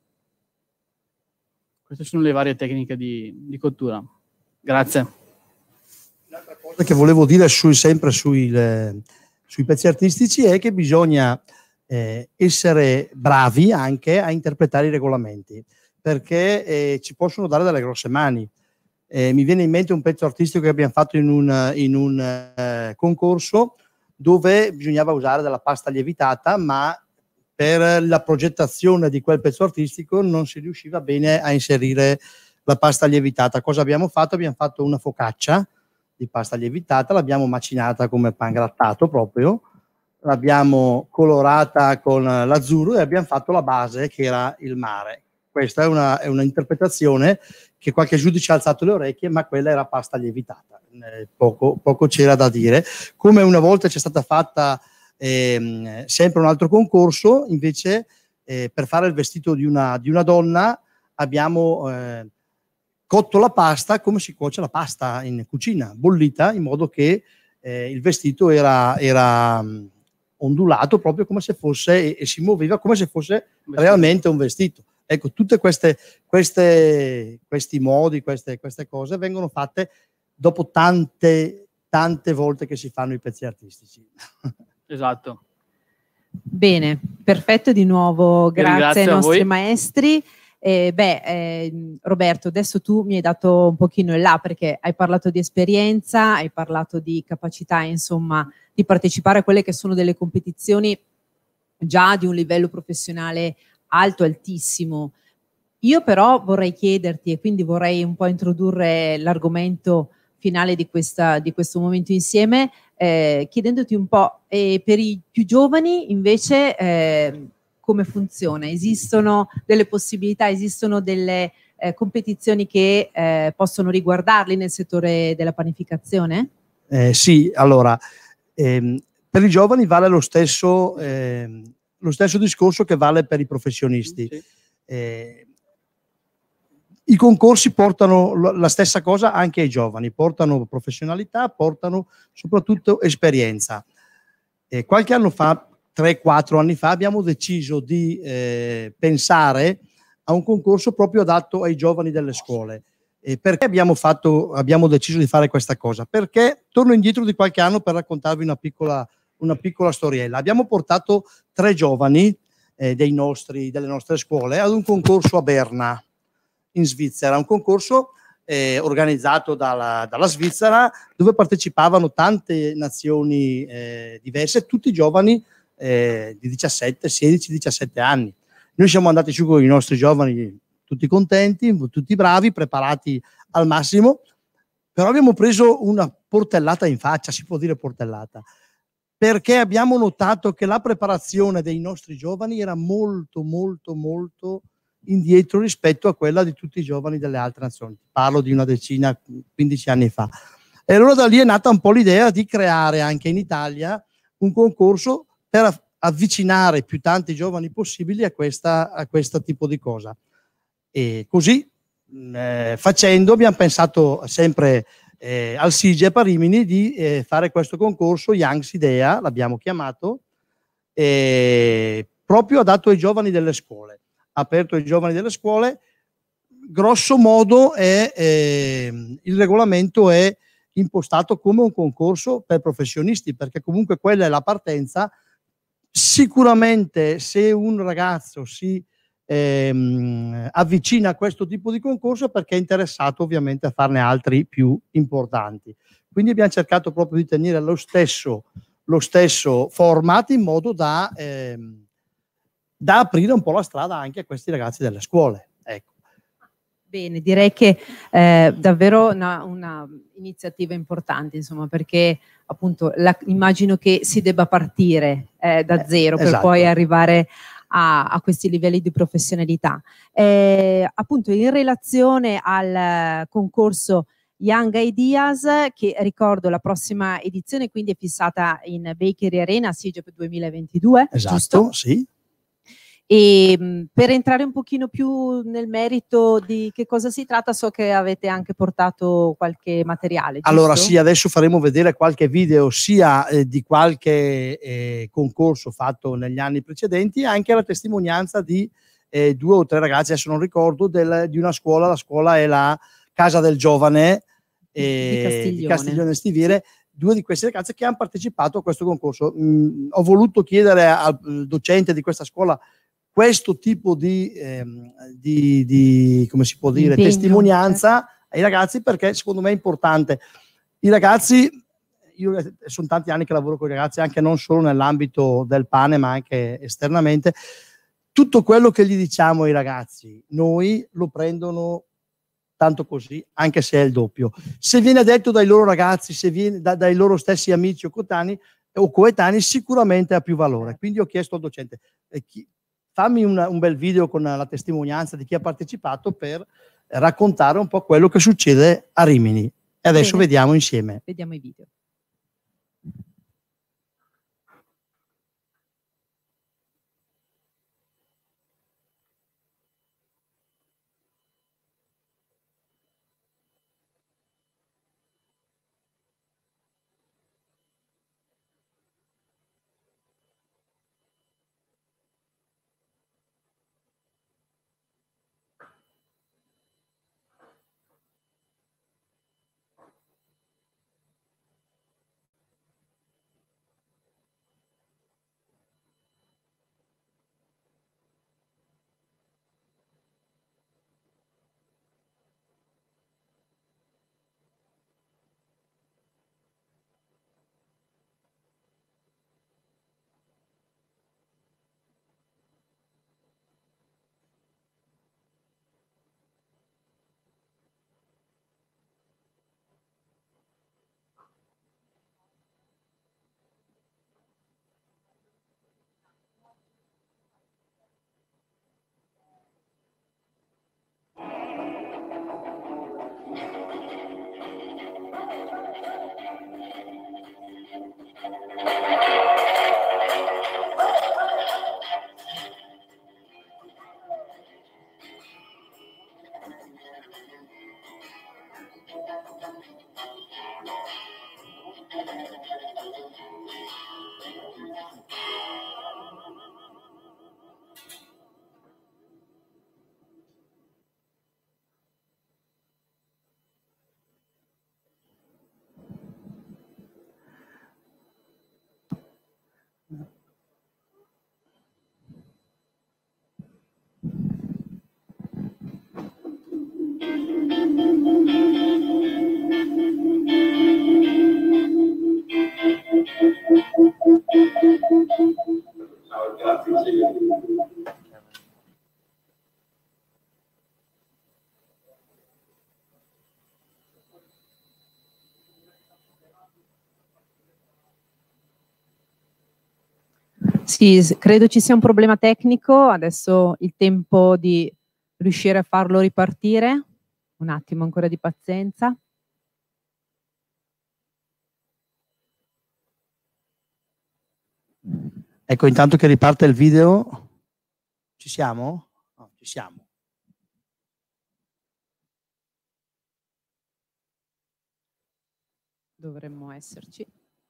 Queste sono le varie tecniche di, di cottura. Grazie. Un'altra cosa che volevo dire sui, sempre sui, le, sui pezzi artistici è che bisogna eh, essere bravi anche a interpretare i regolamenti, perché eh, ci possono dare delle grosse mani. Eh, mi viene in mente un pezzo artistico che abbiamo fatto in un, in un eh, concorso dove bisognava usare della pasta lievitata, ma per la progettazione di quel pezzo artistico non si riusciva bene a inserire la pasta lievitata. Cosa abbiamo fatto? Abbiamo fatto una focaccia di pasta lievitata, l'abbiamo macinata come pan grattato proprio, l'abbiamo colorata con l'azzurro e abbiamo fatto la base che era il mare. Questa è una, è una interpretazione che qualche giudice ha alzato le orecchie, ma quella era pasta lievitata. Eh, poco, poco c'era da dire. Come una volta c'è stata fatta ehm, sempre un altro concorso, invece eh, per fare il vestito di una, di una donna abbiamo eh, cotto la pasta come si cuoce la pasta in cucina, bollita, in modo che eh, il vestito era, era um, ondulato proprio come se fosse, e, e si muoveva come se fosse realmente un vestito. Ecco, tutte queste, queste questi modi, queste, queste cose vengono fatte dopo tante, tante volte che si fanno i pezzi artistici. Esatto. Bene, perfetto di nuovo, grazie ai nostri voi. maestri. Eh, beh, eh, Roberto, adesso tu mi hai dato un pochino in là perché hai parlato di esperienza, hai parlato di capacità, insomma, di partecipare a quelle che sono delle competizioni già di un livello professionale alto, altissimo. Io però vorrei chiederti, e quindi vorrei un po' introdurre l'argomento finale di, questa, di questo momento insieme, eh, chiedendoti un po' eh, per i più giovani invece eh, come funziona? Esistono delle possibilità, esistono delle eh, competizioni che eh, possono riguardarli nel settore della panificazione? Eh, sì, allora, ehm, per i giovani vale lo stesso... Ehm, lo stesso discorso che vale per i professionisti. Sì. Eh, i concorsi portano la stessa cosa anche ai giovani, portano professionalità, portano soprattutto esperienza. E qualche anno fa, tre quattro anni fa, abbiamo deciso di eh, pensare a un concorso proprio adatto ai giovani delle scuole. E perché abbiamo, fatto, abbiamo deciso di fare questa cosa? Perché torno indietro di qualche anno per raccontarvi una piccola, una piccola storiella. Abbiamo portato tre giovani eh, dei nostri, delle nostre scuole ad un concorso a Berna, in Svizzera, un concorso eh, organizzato dalla, dalla Svizzera, dove partecipavano tante nazioni eh, diverse, tutti giovani eh, di diciassette, sedici, diciassette anni. Noi siamo andati su con i nostri giovani tutti contenti, tutti bravi, preparati al massimo, però abbiamo preso una portellata in faccia, si può dire portellata, perché abbiamo notato che la preparazione dei nostri giovani era molto, molto, molto indietro rispetto a quella di tutti i giovani delle altre nazioni. Parlo di una decina, quindici anni fa. E allora da lì è nata un po' l'idea di creare anche in Italia un concorso per avvicinare più tanti giovani possibili a questa, a questo tipo di cosa. E così eh, facendo abbiamo pensato sempre eh, al SIGEP a Rimini di eh, fare questo concorso Young's Idea, l'abbiamo chiamato, eh, proprio adatto ai giovani delle scuole, aperto ai giovani delle scuole. Grosso modo è, eh, il regolamento è impostato come un concorso per professionisti, perché comunque quella è la partenza. Sicuramente se un ragazzo si ehm, avvicina a questo tipo di concorso è perché è interessato ovviamente a farne altri più importanti. Quindi abbiamo cercato proprio di tenere lo stesso, lo stesso format in modo da, ehm, da aprire un po' la strada anche a questi ragazzi delle scuole. Ecco. Bene, direi che è davvero una, una iniziativa importante, insomma, perché appunto la, immagino che si debba partire eh, da zero per esatto. poi arrivare a, a questi livelli di professionalità. Eh, appunto in relazione al concorso Young Ideas, che ricordo la prossima edizione quindi è fissata in Bakery Arena SIGEP duemilaventidue, esatto, giusto? Sì. E mh, per entrare un pochino più nel merito di che cosa si tratta, so che avete anche portato qualche materiale, giusto? Allora sì, adesso faremo vedere qualche video sia eh, di qualche eh, concorso fatto negli anni precedenti, anche la testimonianza di eh, due o tre ragazzi, adesso non ricordo, del, di una scuola, la scuola è la Casa del Giovane eh, di Castiglione, di Castiglione Stiviere, sì. Due di queste ragazze che hanno partecipato a questo concorso. Mm, ho voluto chiedere al docente di questa scuola questo tipo di, ehm, di, di come si può dire, impegno, testimonianza, certo, ai ragazzi, perché secondo me è importante. I ragazzi, io sono tanti anni che lavoro con i ragazzi, anche non solo nell'ambito del pane, ma anche esternamente, tutto quello che gli diciamo ai ragazzi, noi lo prendono tanto così, anche se è il doppio. Se viene detto dai loro ragazzi, se viene da, dai loro stessi amici o coetanei, o coetanei, sicuramente ha più valore. Quindi ho chiesto al docente, eh, chi, fammi una, un bel video con la testimonianza di chi ha partecipato per raccontare un po' quello che succede a Rimini. E adesso bene, vediamo insieme. Vediamo i video. Sì, credo ci sia un problema tecnico, adesso il tempo di riuscire a farlo ripartire, un attimo ancora di pazienza. Ecco, intanto che riparte il video, ci siamo? No, ci siamo. Dovremmo esserci.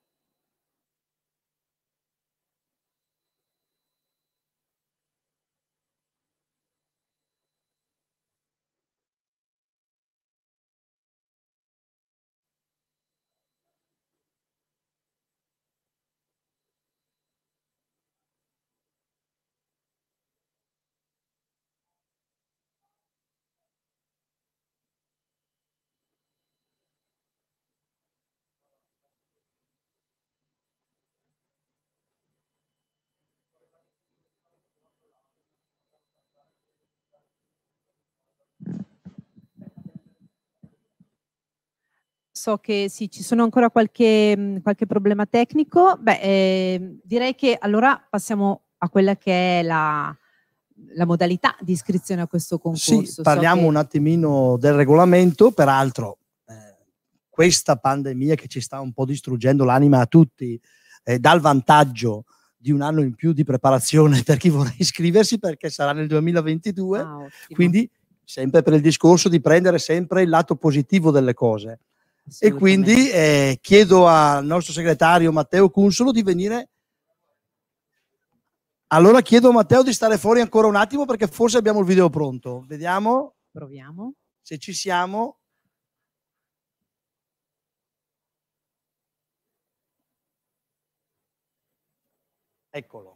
So che sì, ci sono ancora qualche, qualche problema tecnico. Beh, eh, direi che allora passiamo a quella che è la, la modalità di iscrizione a questo concorso. Sì, parliamo so che... un attimino del regolamento, peraltro eh, questa pandemia che ci sta un po' distruggendo l'anima a tutti eh, dà il vantaggio di un anno in più di preparazione per chi vorrà iscriversi, perché sarà nel duemilaventidue, ah, quindi sempre per il discorso di prendere sempre il lato positivo delle cose. E quindi eh, chiedo al nostro segretario Matteo Cunsolo di venire. Allora chiedo a Matteo di stare fuori ancora un attimo, perché forse abbiamo il video pronto. Vediamo. Proviamo. Se ci siamo. Eccolo.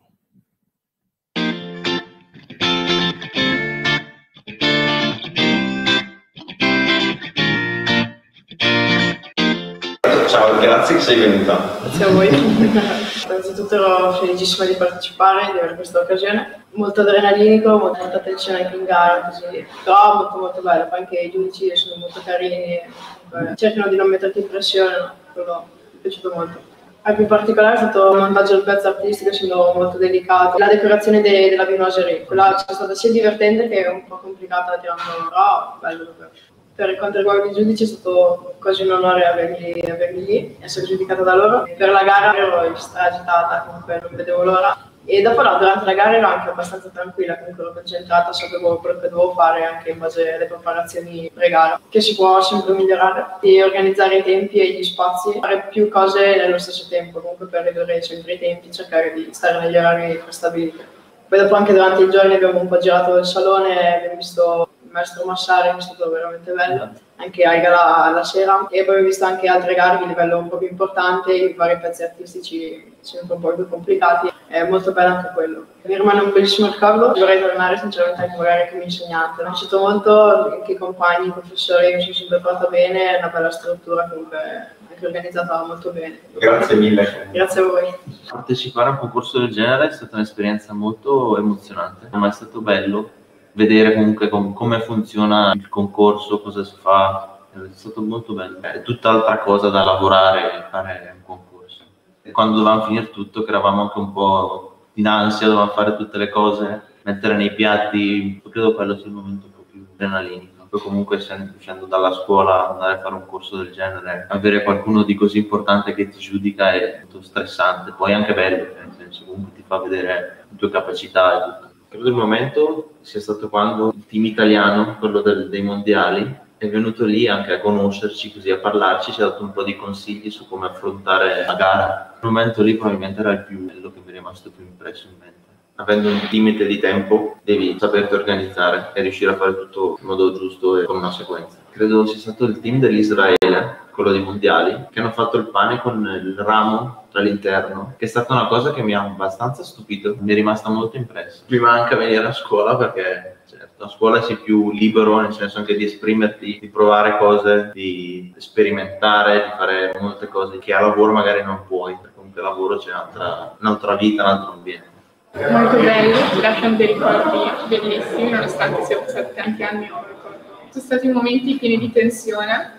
Ciao, grazie che sei venuta. Grazie a voi. Innanzitutto ero felicissima di partecipare, di avere questa occasione. Molto adrenalinico, molta tensione anche in gara, così. Però molto molto bello. Poi anche i giudici sono molto carini, cercano di non metterti in pressione, no? Quello mi è piaciuto molto. Anche in particolare è stato il montaggio del pezzo artistico, essendo molto delicato. La decorazione de della vinoiserie, quella è stata sia divertente che un po' complicata tirando, però bello davvero. Per quanto riguarda i giudici è stato quasi un onore averli, averli lì, essere giudicata da loro. Per la gara ero stragitata, comunque non vedevo l'ora. E dopo no, durante la gara ero anche abbastanza tranquilla, comunque ero concentrata, sapevo quello che dovevo fare anche in base alle preparazioni pre-gara, che si può sempre migliorare, e organizzare i tempi e gli spazi, fare più cose nello stesso tempo, comunque per ridurre sempre i tempi, cercare di stare negli orari prestabiliti. Poi dopo anche durante i giorni abbiamo un po' girato il salone, abbiamo visto il maestro Massari, che è stato veramente bello, anche Aiga la, la sera, e poi abbiamo visto anche altre gare di livello un po' più importante, i vari pezzi artistici sempre un po' più complicati, è molto bello anche quello. Mi rimane un bellissimo ricordo, vorrei tornare sinceramente anche magari come insegnante. Mi è piaciuto molto, anche i compagni, i professori, mi sono sempre trovata bene, è una bella struttura, comunque anche organizzata molto bene. Grazie mille. Grazie a voi. Partecipare a un concorso del genere è stata un'esperienza molto emozionante, ma è stato bello vedere comunque com come funziona il concorso, cosa si fa, è stato molto bello. È tutt'altra cosa da lavorare e fare un concorso. E quando dovevamo finire tutto, che eravamo anche un po' in ansia, dovevamo fare tutte le cose, mettere nei piatti, credo quello sia il momento un po' più adrenalinico. Poi comunque uscendo dalla scuola, andare a fare un corso del genere, avere qualcuno di così importante che ti giudica è molto stressante, poi anche bello, nel senso comunque ti fa vedere le tue capacità e tutto. Credo il momento sia stato quando il team italiano, quello del, dei mondiali, è venuto lì anche a conoscerci, così a parlarci, ci ha dato un po' di consigli su come affrontare la gara. Il momento lì probabilmente era il più bello, che mi è rimasto più impresso in mente. Avendo un limite di tempo devi saperti organizzare e riuscire a fare tutto in modo giusto e con una sequenza. Credo sia stato il team dell'Israele, quello dei mondiali, che hanno fatto il pane con il ramo all'interno, che è stata una cosa che mi ha abbastanza stupito, mi è rimasta molto impressa. Mi manca venire a scuola perché certo, a scuola sei più libero, nel senso anche di esprimerti, di provare cose, di sperimentare, di fare molte cose che a lavoro magari non puoi, perché comunque al lavoro c'è un'altra vita, un altro ambiente. Molto bello, ti lasciano dei ricordi bellissimi, nonostante sia passati tanti anni. Sono stati momenti pieni di tensione,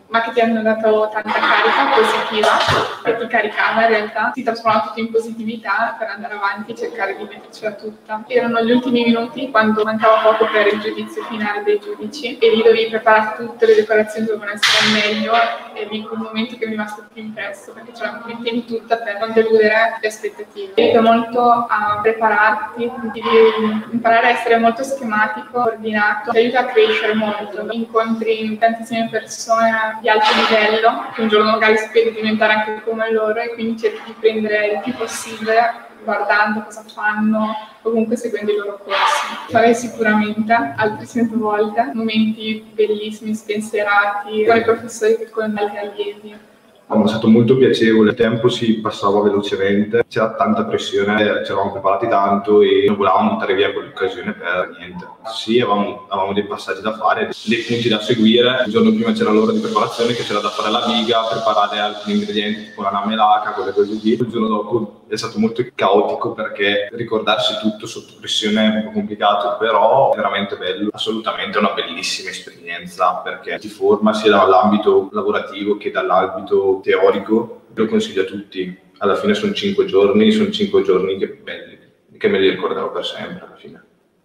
ma che ti hanno dato tanta carica positiva, che ti caricava in realtà, ti trasformava tutto in positività per andare avanti e cercare di mettercela tutta. Erano gli ultimi minuti quando mancava poco per il giudizio finale dei giudici e lì dovevi preparare tutte le decorazioni, dovevano essere al meglio, e lì quel momento che mi è rimasto più impresso perché ce la mettevi tutta per non deludere le aspettative. Aiuta molto a prepararti, devi imparare a essere molto schematico, ordinato, ti aiuta a crescere molto, incontri tantissime persone di alto livello che un giorno magari speri di diventare anche come loro e quindi cerchi di prendere il più possibile guardando cosa fanno o comunque seguendo i loro corsi. Farei sicuramente altre cento volte momenti bellissimi, spensierati con i professori che con gli altri allievi. È stato molto piacevole, il tempo si passava velocemente, c'era tanta pressione, ci eravamo preparati tanto e non volevamo andare via quell'occasione per niente. Sì, avevamo, avevamo dei passaggi da fare, dei punti da seguire. Il giorno prima c'era l'ora di preparazione, che c'era da fare la biga, preparare altri ingredienti tipo la namelaca, quelle cose lì. Il giorno dopo è stato molto caotico perché ricordarsi tutto sotto pressione è un po' complicato, però è veramente bello. Assolutamente una bellissima esperienza perché ti forma sia dall'ambito lavorativo che dall'ambito teorico. Lo consiglio a tutti. Alla fine sono cinque giorni, sono cinque giorni che belli, che me li ricorderò per sempre alla fine.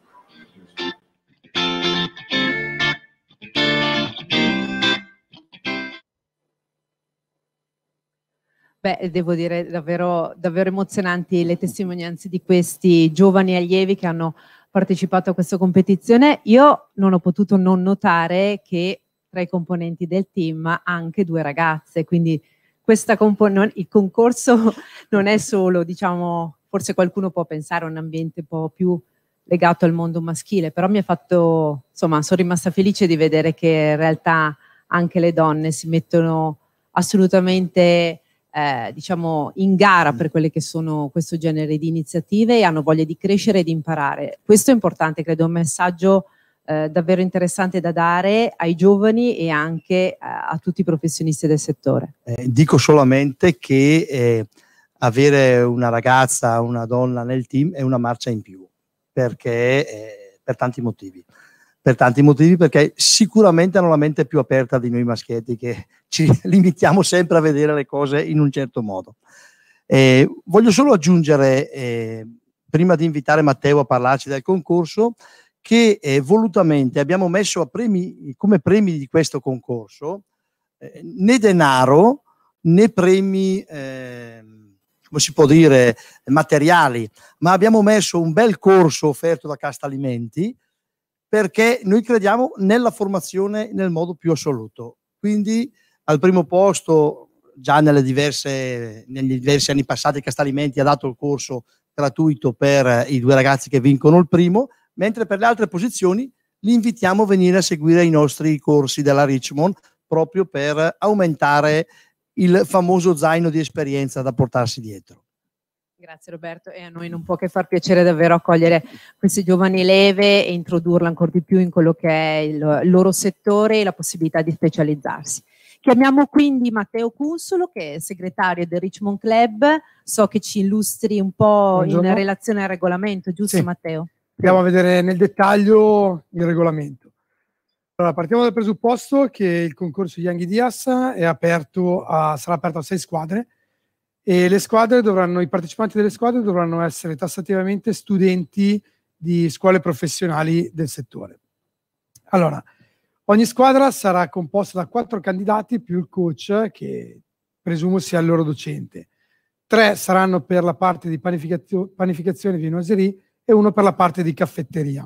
Beh, devo dire davvero, davvero emozionanti le testimonianze di questi giovani allievi che hanno partecipato a questa competizione. Io non ho potuto non notare che tra i componenti del team anche due ragazze, quindi questa non, il concorso non è solo, diciamo, forse qualcuno può pensare a un ambiente un po' più legato al mondo maschile, però mi ha fatto, insomma, sono rimasta felice di vedere che in realtà anche le donne si mettono assolutamente Eh, diciamo in gara per quelle che sono questo genere di iniziative e hanno voglia di crescere e di imparare. Questo è importante, credo, un messaggio eh, davvero interessante da dare ai giovani e anche eh, a tutti i professionisti del settore. Eh, dico solamente che eh, avere una ragazza, una donna nel team è una marcia in più, perché eh, per tanti motivi. Per tanti motivi, perché sicuramente hanno la mente più aperta di noi maschietti che ci limitiamo sempre a vedere le cose in un certo modo. Eh, voglio solo aggiungere, eh, prima di invitare Matteo a parlarci del concorso, che eh, volutamente abbiamo messo a premi, come premi di questo concorso eh, né denaro né premi, eh, come si può dire, materiali, ma abbiamo messo un bel corso offerto da Castalimenti, perché noi crediamo nella formazione nel modo più assoluto. Quindi al primo posto, già nelle diverse, negli diversi anni passati, Castalimenti ha dato il corso gratuito per i due ragazzi che vincono il primo, mentre per le altre posizioni li invitiamo a venire a seguire i nostri corsi della Richmond, proprio per aumentare il famoso zaino di esperienza da portarsi dietro. Grazie Roberto, e a noi non può che far piacere davvero accogliere queste giovani leve e introdurle ancora di più in quello che è il loro settore e la possibilità di specializzarsi. Chiamiamo quindi Matteo Cunsolo, che è segretario del Richmond Club. So che ci illustri un po' Buongiorno. In relazione al regolamento, giusto sì. Matteo? Andiamo a vedere nel dettaglio il regolamento. Allora, partiamo dal presupposto che il concorso Young Ideas è aperto a, sarà aperto a sei squadre, e le squadre dovranno, i partecipanti delle squadre dovranno essere tassativamente studenti di scuole professionali del settore. Allora, ogni squadra sarà composta da quattro candidati più il coach, che presumo sia il loro docente. Tre saranno per la parte di panificazio, panificazione e viennoiserie e uno per la parte di caffetteria.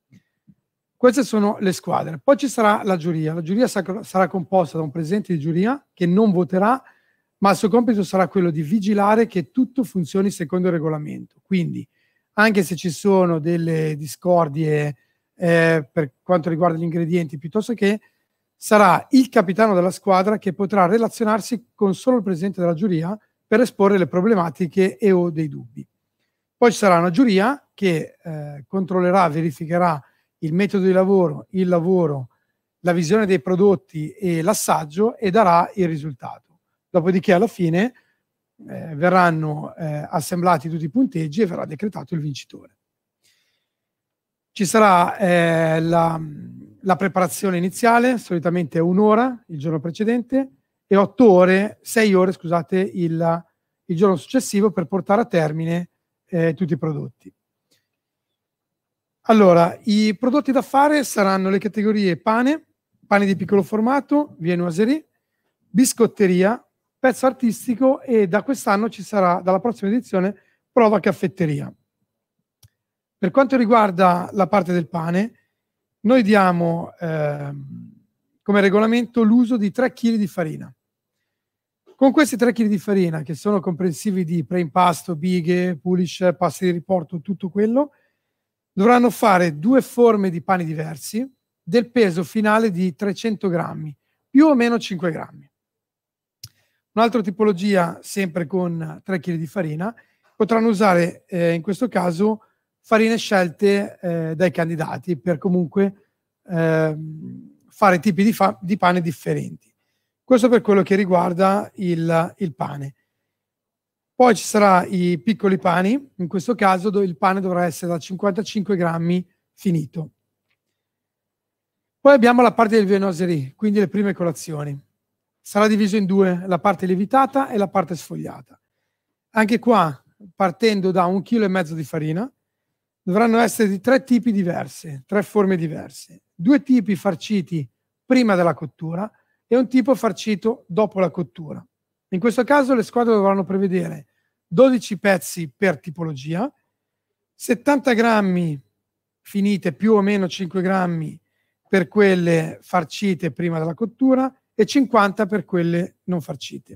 Queste sono le squadre. Poi ci sarà la giuria. La giuria sarà, sarà composta da un presidente di giuria che non voterà, ma il suo compito sarà quello di vigilare che tutto funzioni secondo il regolamento. Quindi, anche se ci sono delle discordie eh, per quanto riguarda gli ingredienti, piuttosto che, sarà il capitano della squadra che potrà relazionarsi con solo il presidente della giuria per esporre le problematiche e o dei dubbi. Poi ci sarà una giuria che eh, controllerà, verificherà il metodo di lavoro, il lavoro, la visione dei prodotti e l'assaggio e darà il risultato. Dopodiché alla fine eh, verranno eh, assemblati tutti i punteggi e verrà decretato il vincitore. Ci sarà eh, la, la preparazione iniziale, solitamente è un'ora il giorno precedente, e otto ore, sei ore, scusate, il, il giorno successivo per portare a termine eh, tutti i prodotti. Allora, i prodotti da fare saranno le categorie pane, pane di piccolo formato, viennoiserie, biscotteria, pezzo artistico e da quest'anno ci sarà, dalla prossima edizione, prova caffetteria. Per quanto riguarda la parte del pane, noi diamo eh, come regolamento l'uso di tre chili di farina. Con questi tre chili di farina, che sono comprensivi di preimpasto, bighe, pulish, pasta di riporto, tutto quello, dovranno fare due forme di pani diversi del peso finale di trecento grammi, più o meno cinque grammi. Un'altra tipologia, sempre con tre chili di farina, potranno usare eh, in questo caso farine scelte eh, dai candidati per comunque eh, fare tipi di, fa di pane differenti. Questo per quello che riguarda il, il pane. Poi ci sarà i piccoli pani, in questo caso dove il pane dovrà essere da cinquantacinque grammi finito. Poi abbiamo la parte del viennoiserie, quindi le prime colazioni. Sarà diviso in due, la parte lievitata e la parte sfogliata. Anche qua, partendo da un chilo e mezzo di farina, dovranno essere di tre tipi diverse, tre forme diverse. Due tipi farciti prima della cottura e un tipo farcito dopo la cottura. In questo caso le squadre dovranno prevedere dodici pezzi per tipologia, settanta grammi finite più o meno cinque grammi per quelle farcite prima della cottura e cinquanta per quelle non farcite.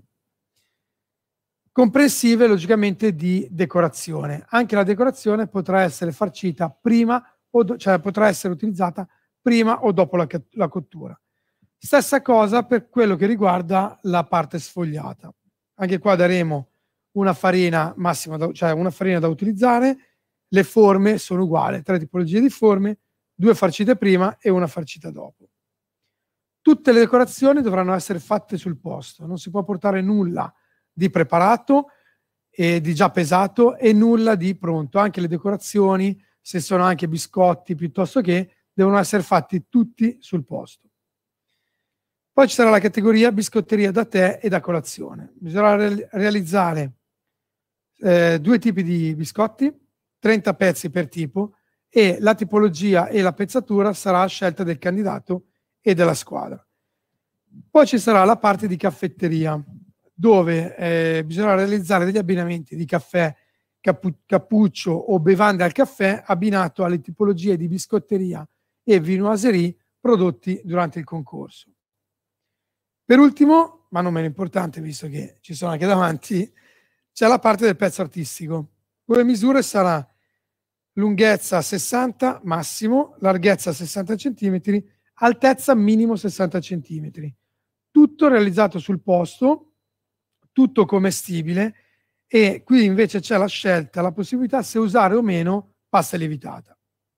Comprensive logicamente di decorazione. Anche la decorazione potrà essere farcita prima, o cioè potrà essere utilizzata prima o dopo la, la cottura. Stessa cosa per quello che riguarda la parte sfogliata. Anche qua daremo una farina massima, da, cioè una farina da utilizzare. Le forme sono uguali, tre tipologie di forme, due farcite prima e una farcita dopo. Tutte le decorazioni dovranno essere fatte sul posto, non si può portare nulla di preparato e di già pesato e nulla di pronto. Anche le decorazioni, se sono anche biscotti piuttosto che, devono essere fatti tutti sul posto. Poi ci sarà la categoria biscotteria da tè e da colazione. Bisognerà re realizzare eh, due tipi di biscotti, trenta pezzi per tipo, e la tipologia e la pezzatura sarà a scelta del candidato e della squadra. Poi ci sarà la parte di caffetteria, dove eh, bisognerà realizzare degli abbinamenti di caffè, cappu cappuccio o bevande al caffè abbinato alle tipologie di biscotteria e viennoiserie prodotti durante il concorso. Per ultimo, ma non meno importante visto che ci sono anche davanti, c'è la parte del pezzo artistico. Con le misure sarà lunghezza sessanta massimo, larghezza sessanta centimetri, altezza minimo sessanta centimetri. Tutto realizzato sul posto, tutto commestibile, e qui invece c'è la scelta, la possibilità se usare o meno pasta lievitata.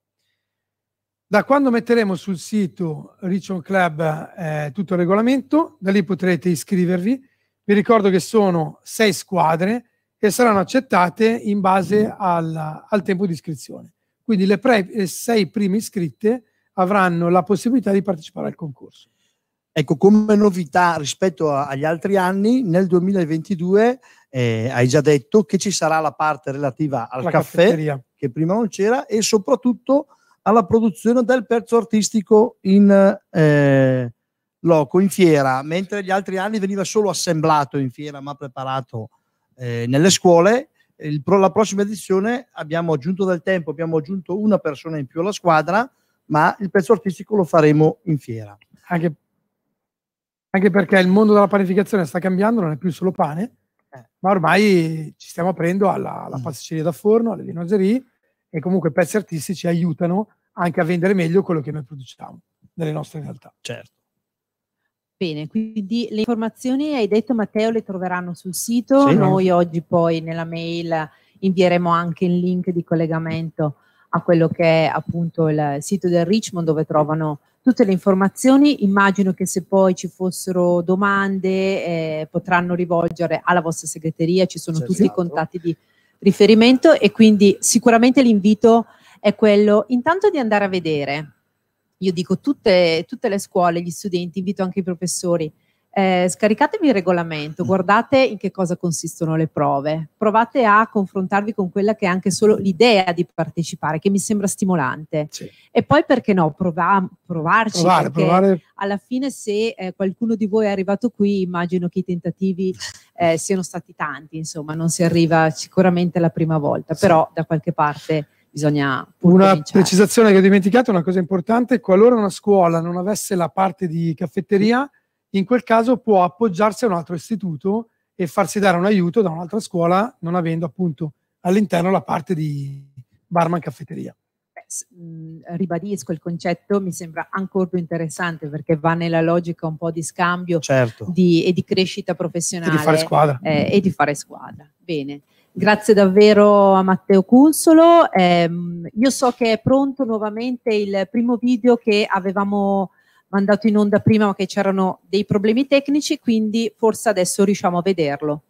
Da quando metteremo sul sito Riccion Club eh, tutto il regolamento, da lì potrete iscrivervi. Vi ricordo che sono sei squadre e saranno accettate in base al, al tempo di iscrizione. Quindi le, pre, le sei prime iscritte avranno la possibilità di partecipare al concorso. Ecco, come novità rispetto a, agli altri anni, nel duemilaventidue eh, hai già detto che ci sarà la parte relativa al la caffè, che prima non c'era, e soprattutto alla produzione del pezzo artistico in eh, loco, in fiera, mentre gli altri anni veniva solo assemblato in fiera ma preparato eh, nelle scuole. Il, la prossima edizione abbiamo aggiunto del tempo, abbiamo aggiunto una persona in più alla squadra, ma il pezzo artistico lo faremo in fiera. Anche, anche perché il mondo della panificazione sta cambiando, non è più solo pane, eh. ma ormai ci stiamo aprendo alla, alla mm. pasticceria da forno, alle viennoiserie, e comunque i pezzi artistici aiutano anche a vendere meglio quello che noi produciamo nelle nostre realtà. Certo. Bene, quindi le informazioni, hai detto Matteo, le troveranno sul sito. Sì, noi no. oggi poi nella mail invieremo anche il link di collegamento a quello che è appunto il sito del Richmond, dove trovano tutte le informazioni. Immagino che se poi ci fossero domande eh, potranno rivolgere alla vostra segreteria, ci sono tutti i contatti di riferimento, e quindi sicuramente l'invito è quello intanto di andare a vedere io dico tutte, tutte le scuole, gli studenti, invito anche i professori, eh, scaricatevi il regolamento, guardate in che cosa consistono le prove, provate a confrontarvi con quella che è anche solo l'idea di partecipare, che mi sembra stimolante, sì. E poi perché no, prova, provarci, provare, perché provare. alla fine se eh, qualcuno di voi è arrivato qui, immagino che i tentativi eh, siano stati tanti, insomma non si arriva sicuramente la prima volta, sì. Però da qualche parte bisogna pur una cominciare. Precisazione che ho dimenticato, una cosa importante: qualora una scuola non avesse la parte di caffetteria, in quel caso può appoggiarsi a un altro istituto e farsi dare un aiuto da un'altra scuola, non avendo appunto all'interno la parte di barman caffetteria. Beh, ribadisco, il concetto mi sembra ancora più interessante perché va nella logica un po' di scambio, certo. di, e di crescita professionale e di fare squadra. Eh, e di fare squadra. Bene. Grazie davvero a Matteo Cunsolo. Eh, io so che è pronto nuovamente il primo video che avevamo mandato in onda prima, ma che c'erano dei problemi tecnici, quindi forse adesso riusciamo a vederlo.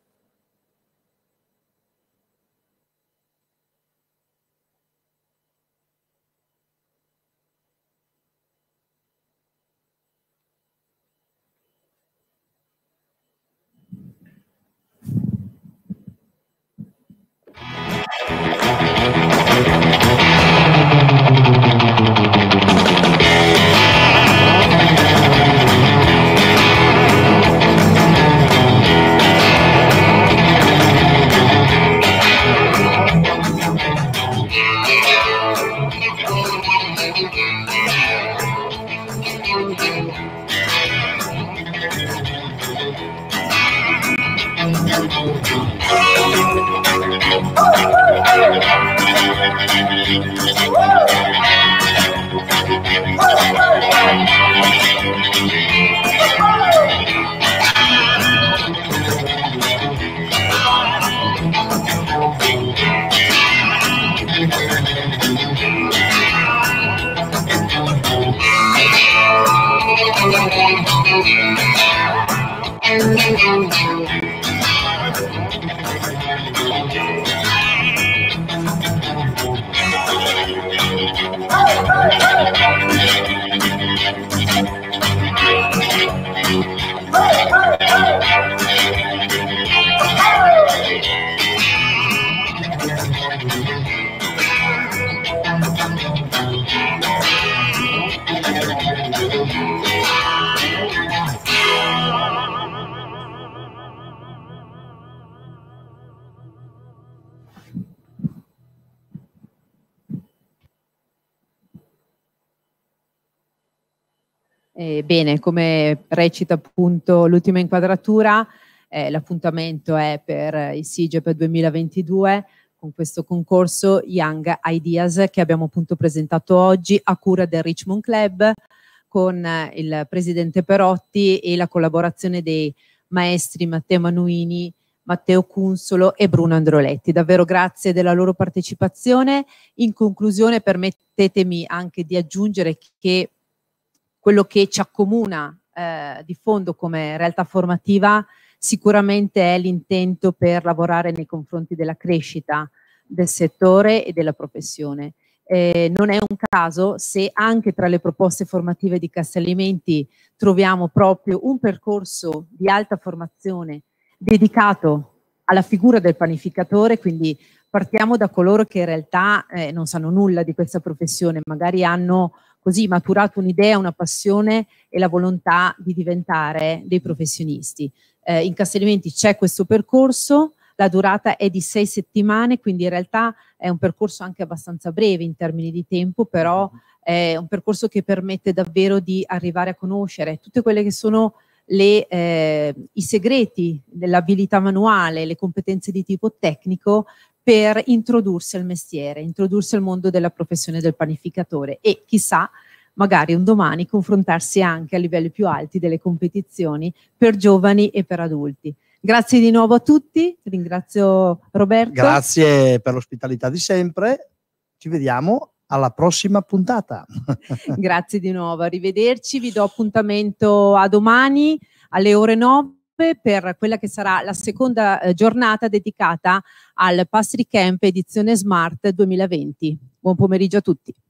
Eh, bene, come recita appunto l'ultima inquadratura, eh, l'appuntamento è per il SIGEP duemilaventidue con questo concorso Young Ideas che abbiamo appunto presentato oggi a cura del Richmond Club con eh, il presidente Perotti e la collaborazione dei maestri Matteo Manuini, Matteo Cunsolo e Bruno Androletti. Davvero grazie della loro partecipazione. In conclusione permettetemi anche di aggiungere che quello che ci accomuna eh, di fondo come realtà formativa sicuramente è l'intento per lavorare nei confronti della crescita del settore e della professione. Eh, non è un caso se anche tra le proposte formative di Castellimenti troviamo proprio un percorso di alta formazione dedicato alla figura del panificatore, quindi partiamo da coloro che in realtà eh, non sanno nulla di questa professione, magari hanno così maturato un'idea, una passione e la volontà di diventare dei professionisti. Eh, in Castellimenti c'è questo percorso, la durata è di sei settimane, quindi in realtà è un percorso anche abbastanza breve in termini di tempo, però è un percorso che permette davvero di arrivare a conoscere tutte quelle che sono le, eh, i segreti dell'abilità manuale, le competenze di tipo tecnico per introdursi al mestiere, introdursi al mondo della professione del panificatore e chissà, magari un domani confrontarsi anche a livelli più alti delle competizioni per giovani e per adulti. Grazie di nuovo a tutti, ringrazio Roberto. Grazie per l'ospitalità di sempre, ci vediamo alla prossima puntata. Grazie di nuovo, arrivederci, vi do appuntamento a domani alle ore nove per quella che sarà la seconda eh, giornata dedicata al Pastry Camp edizione Smart duemilaventi. Buon pomeriggio a tutti.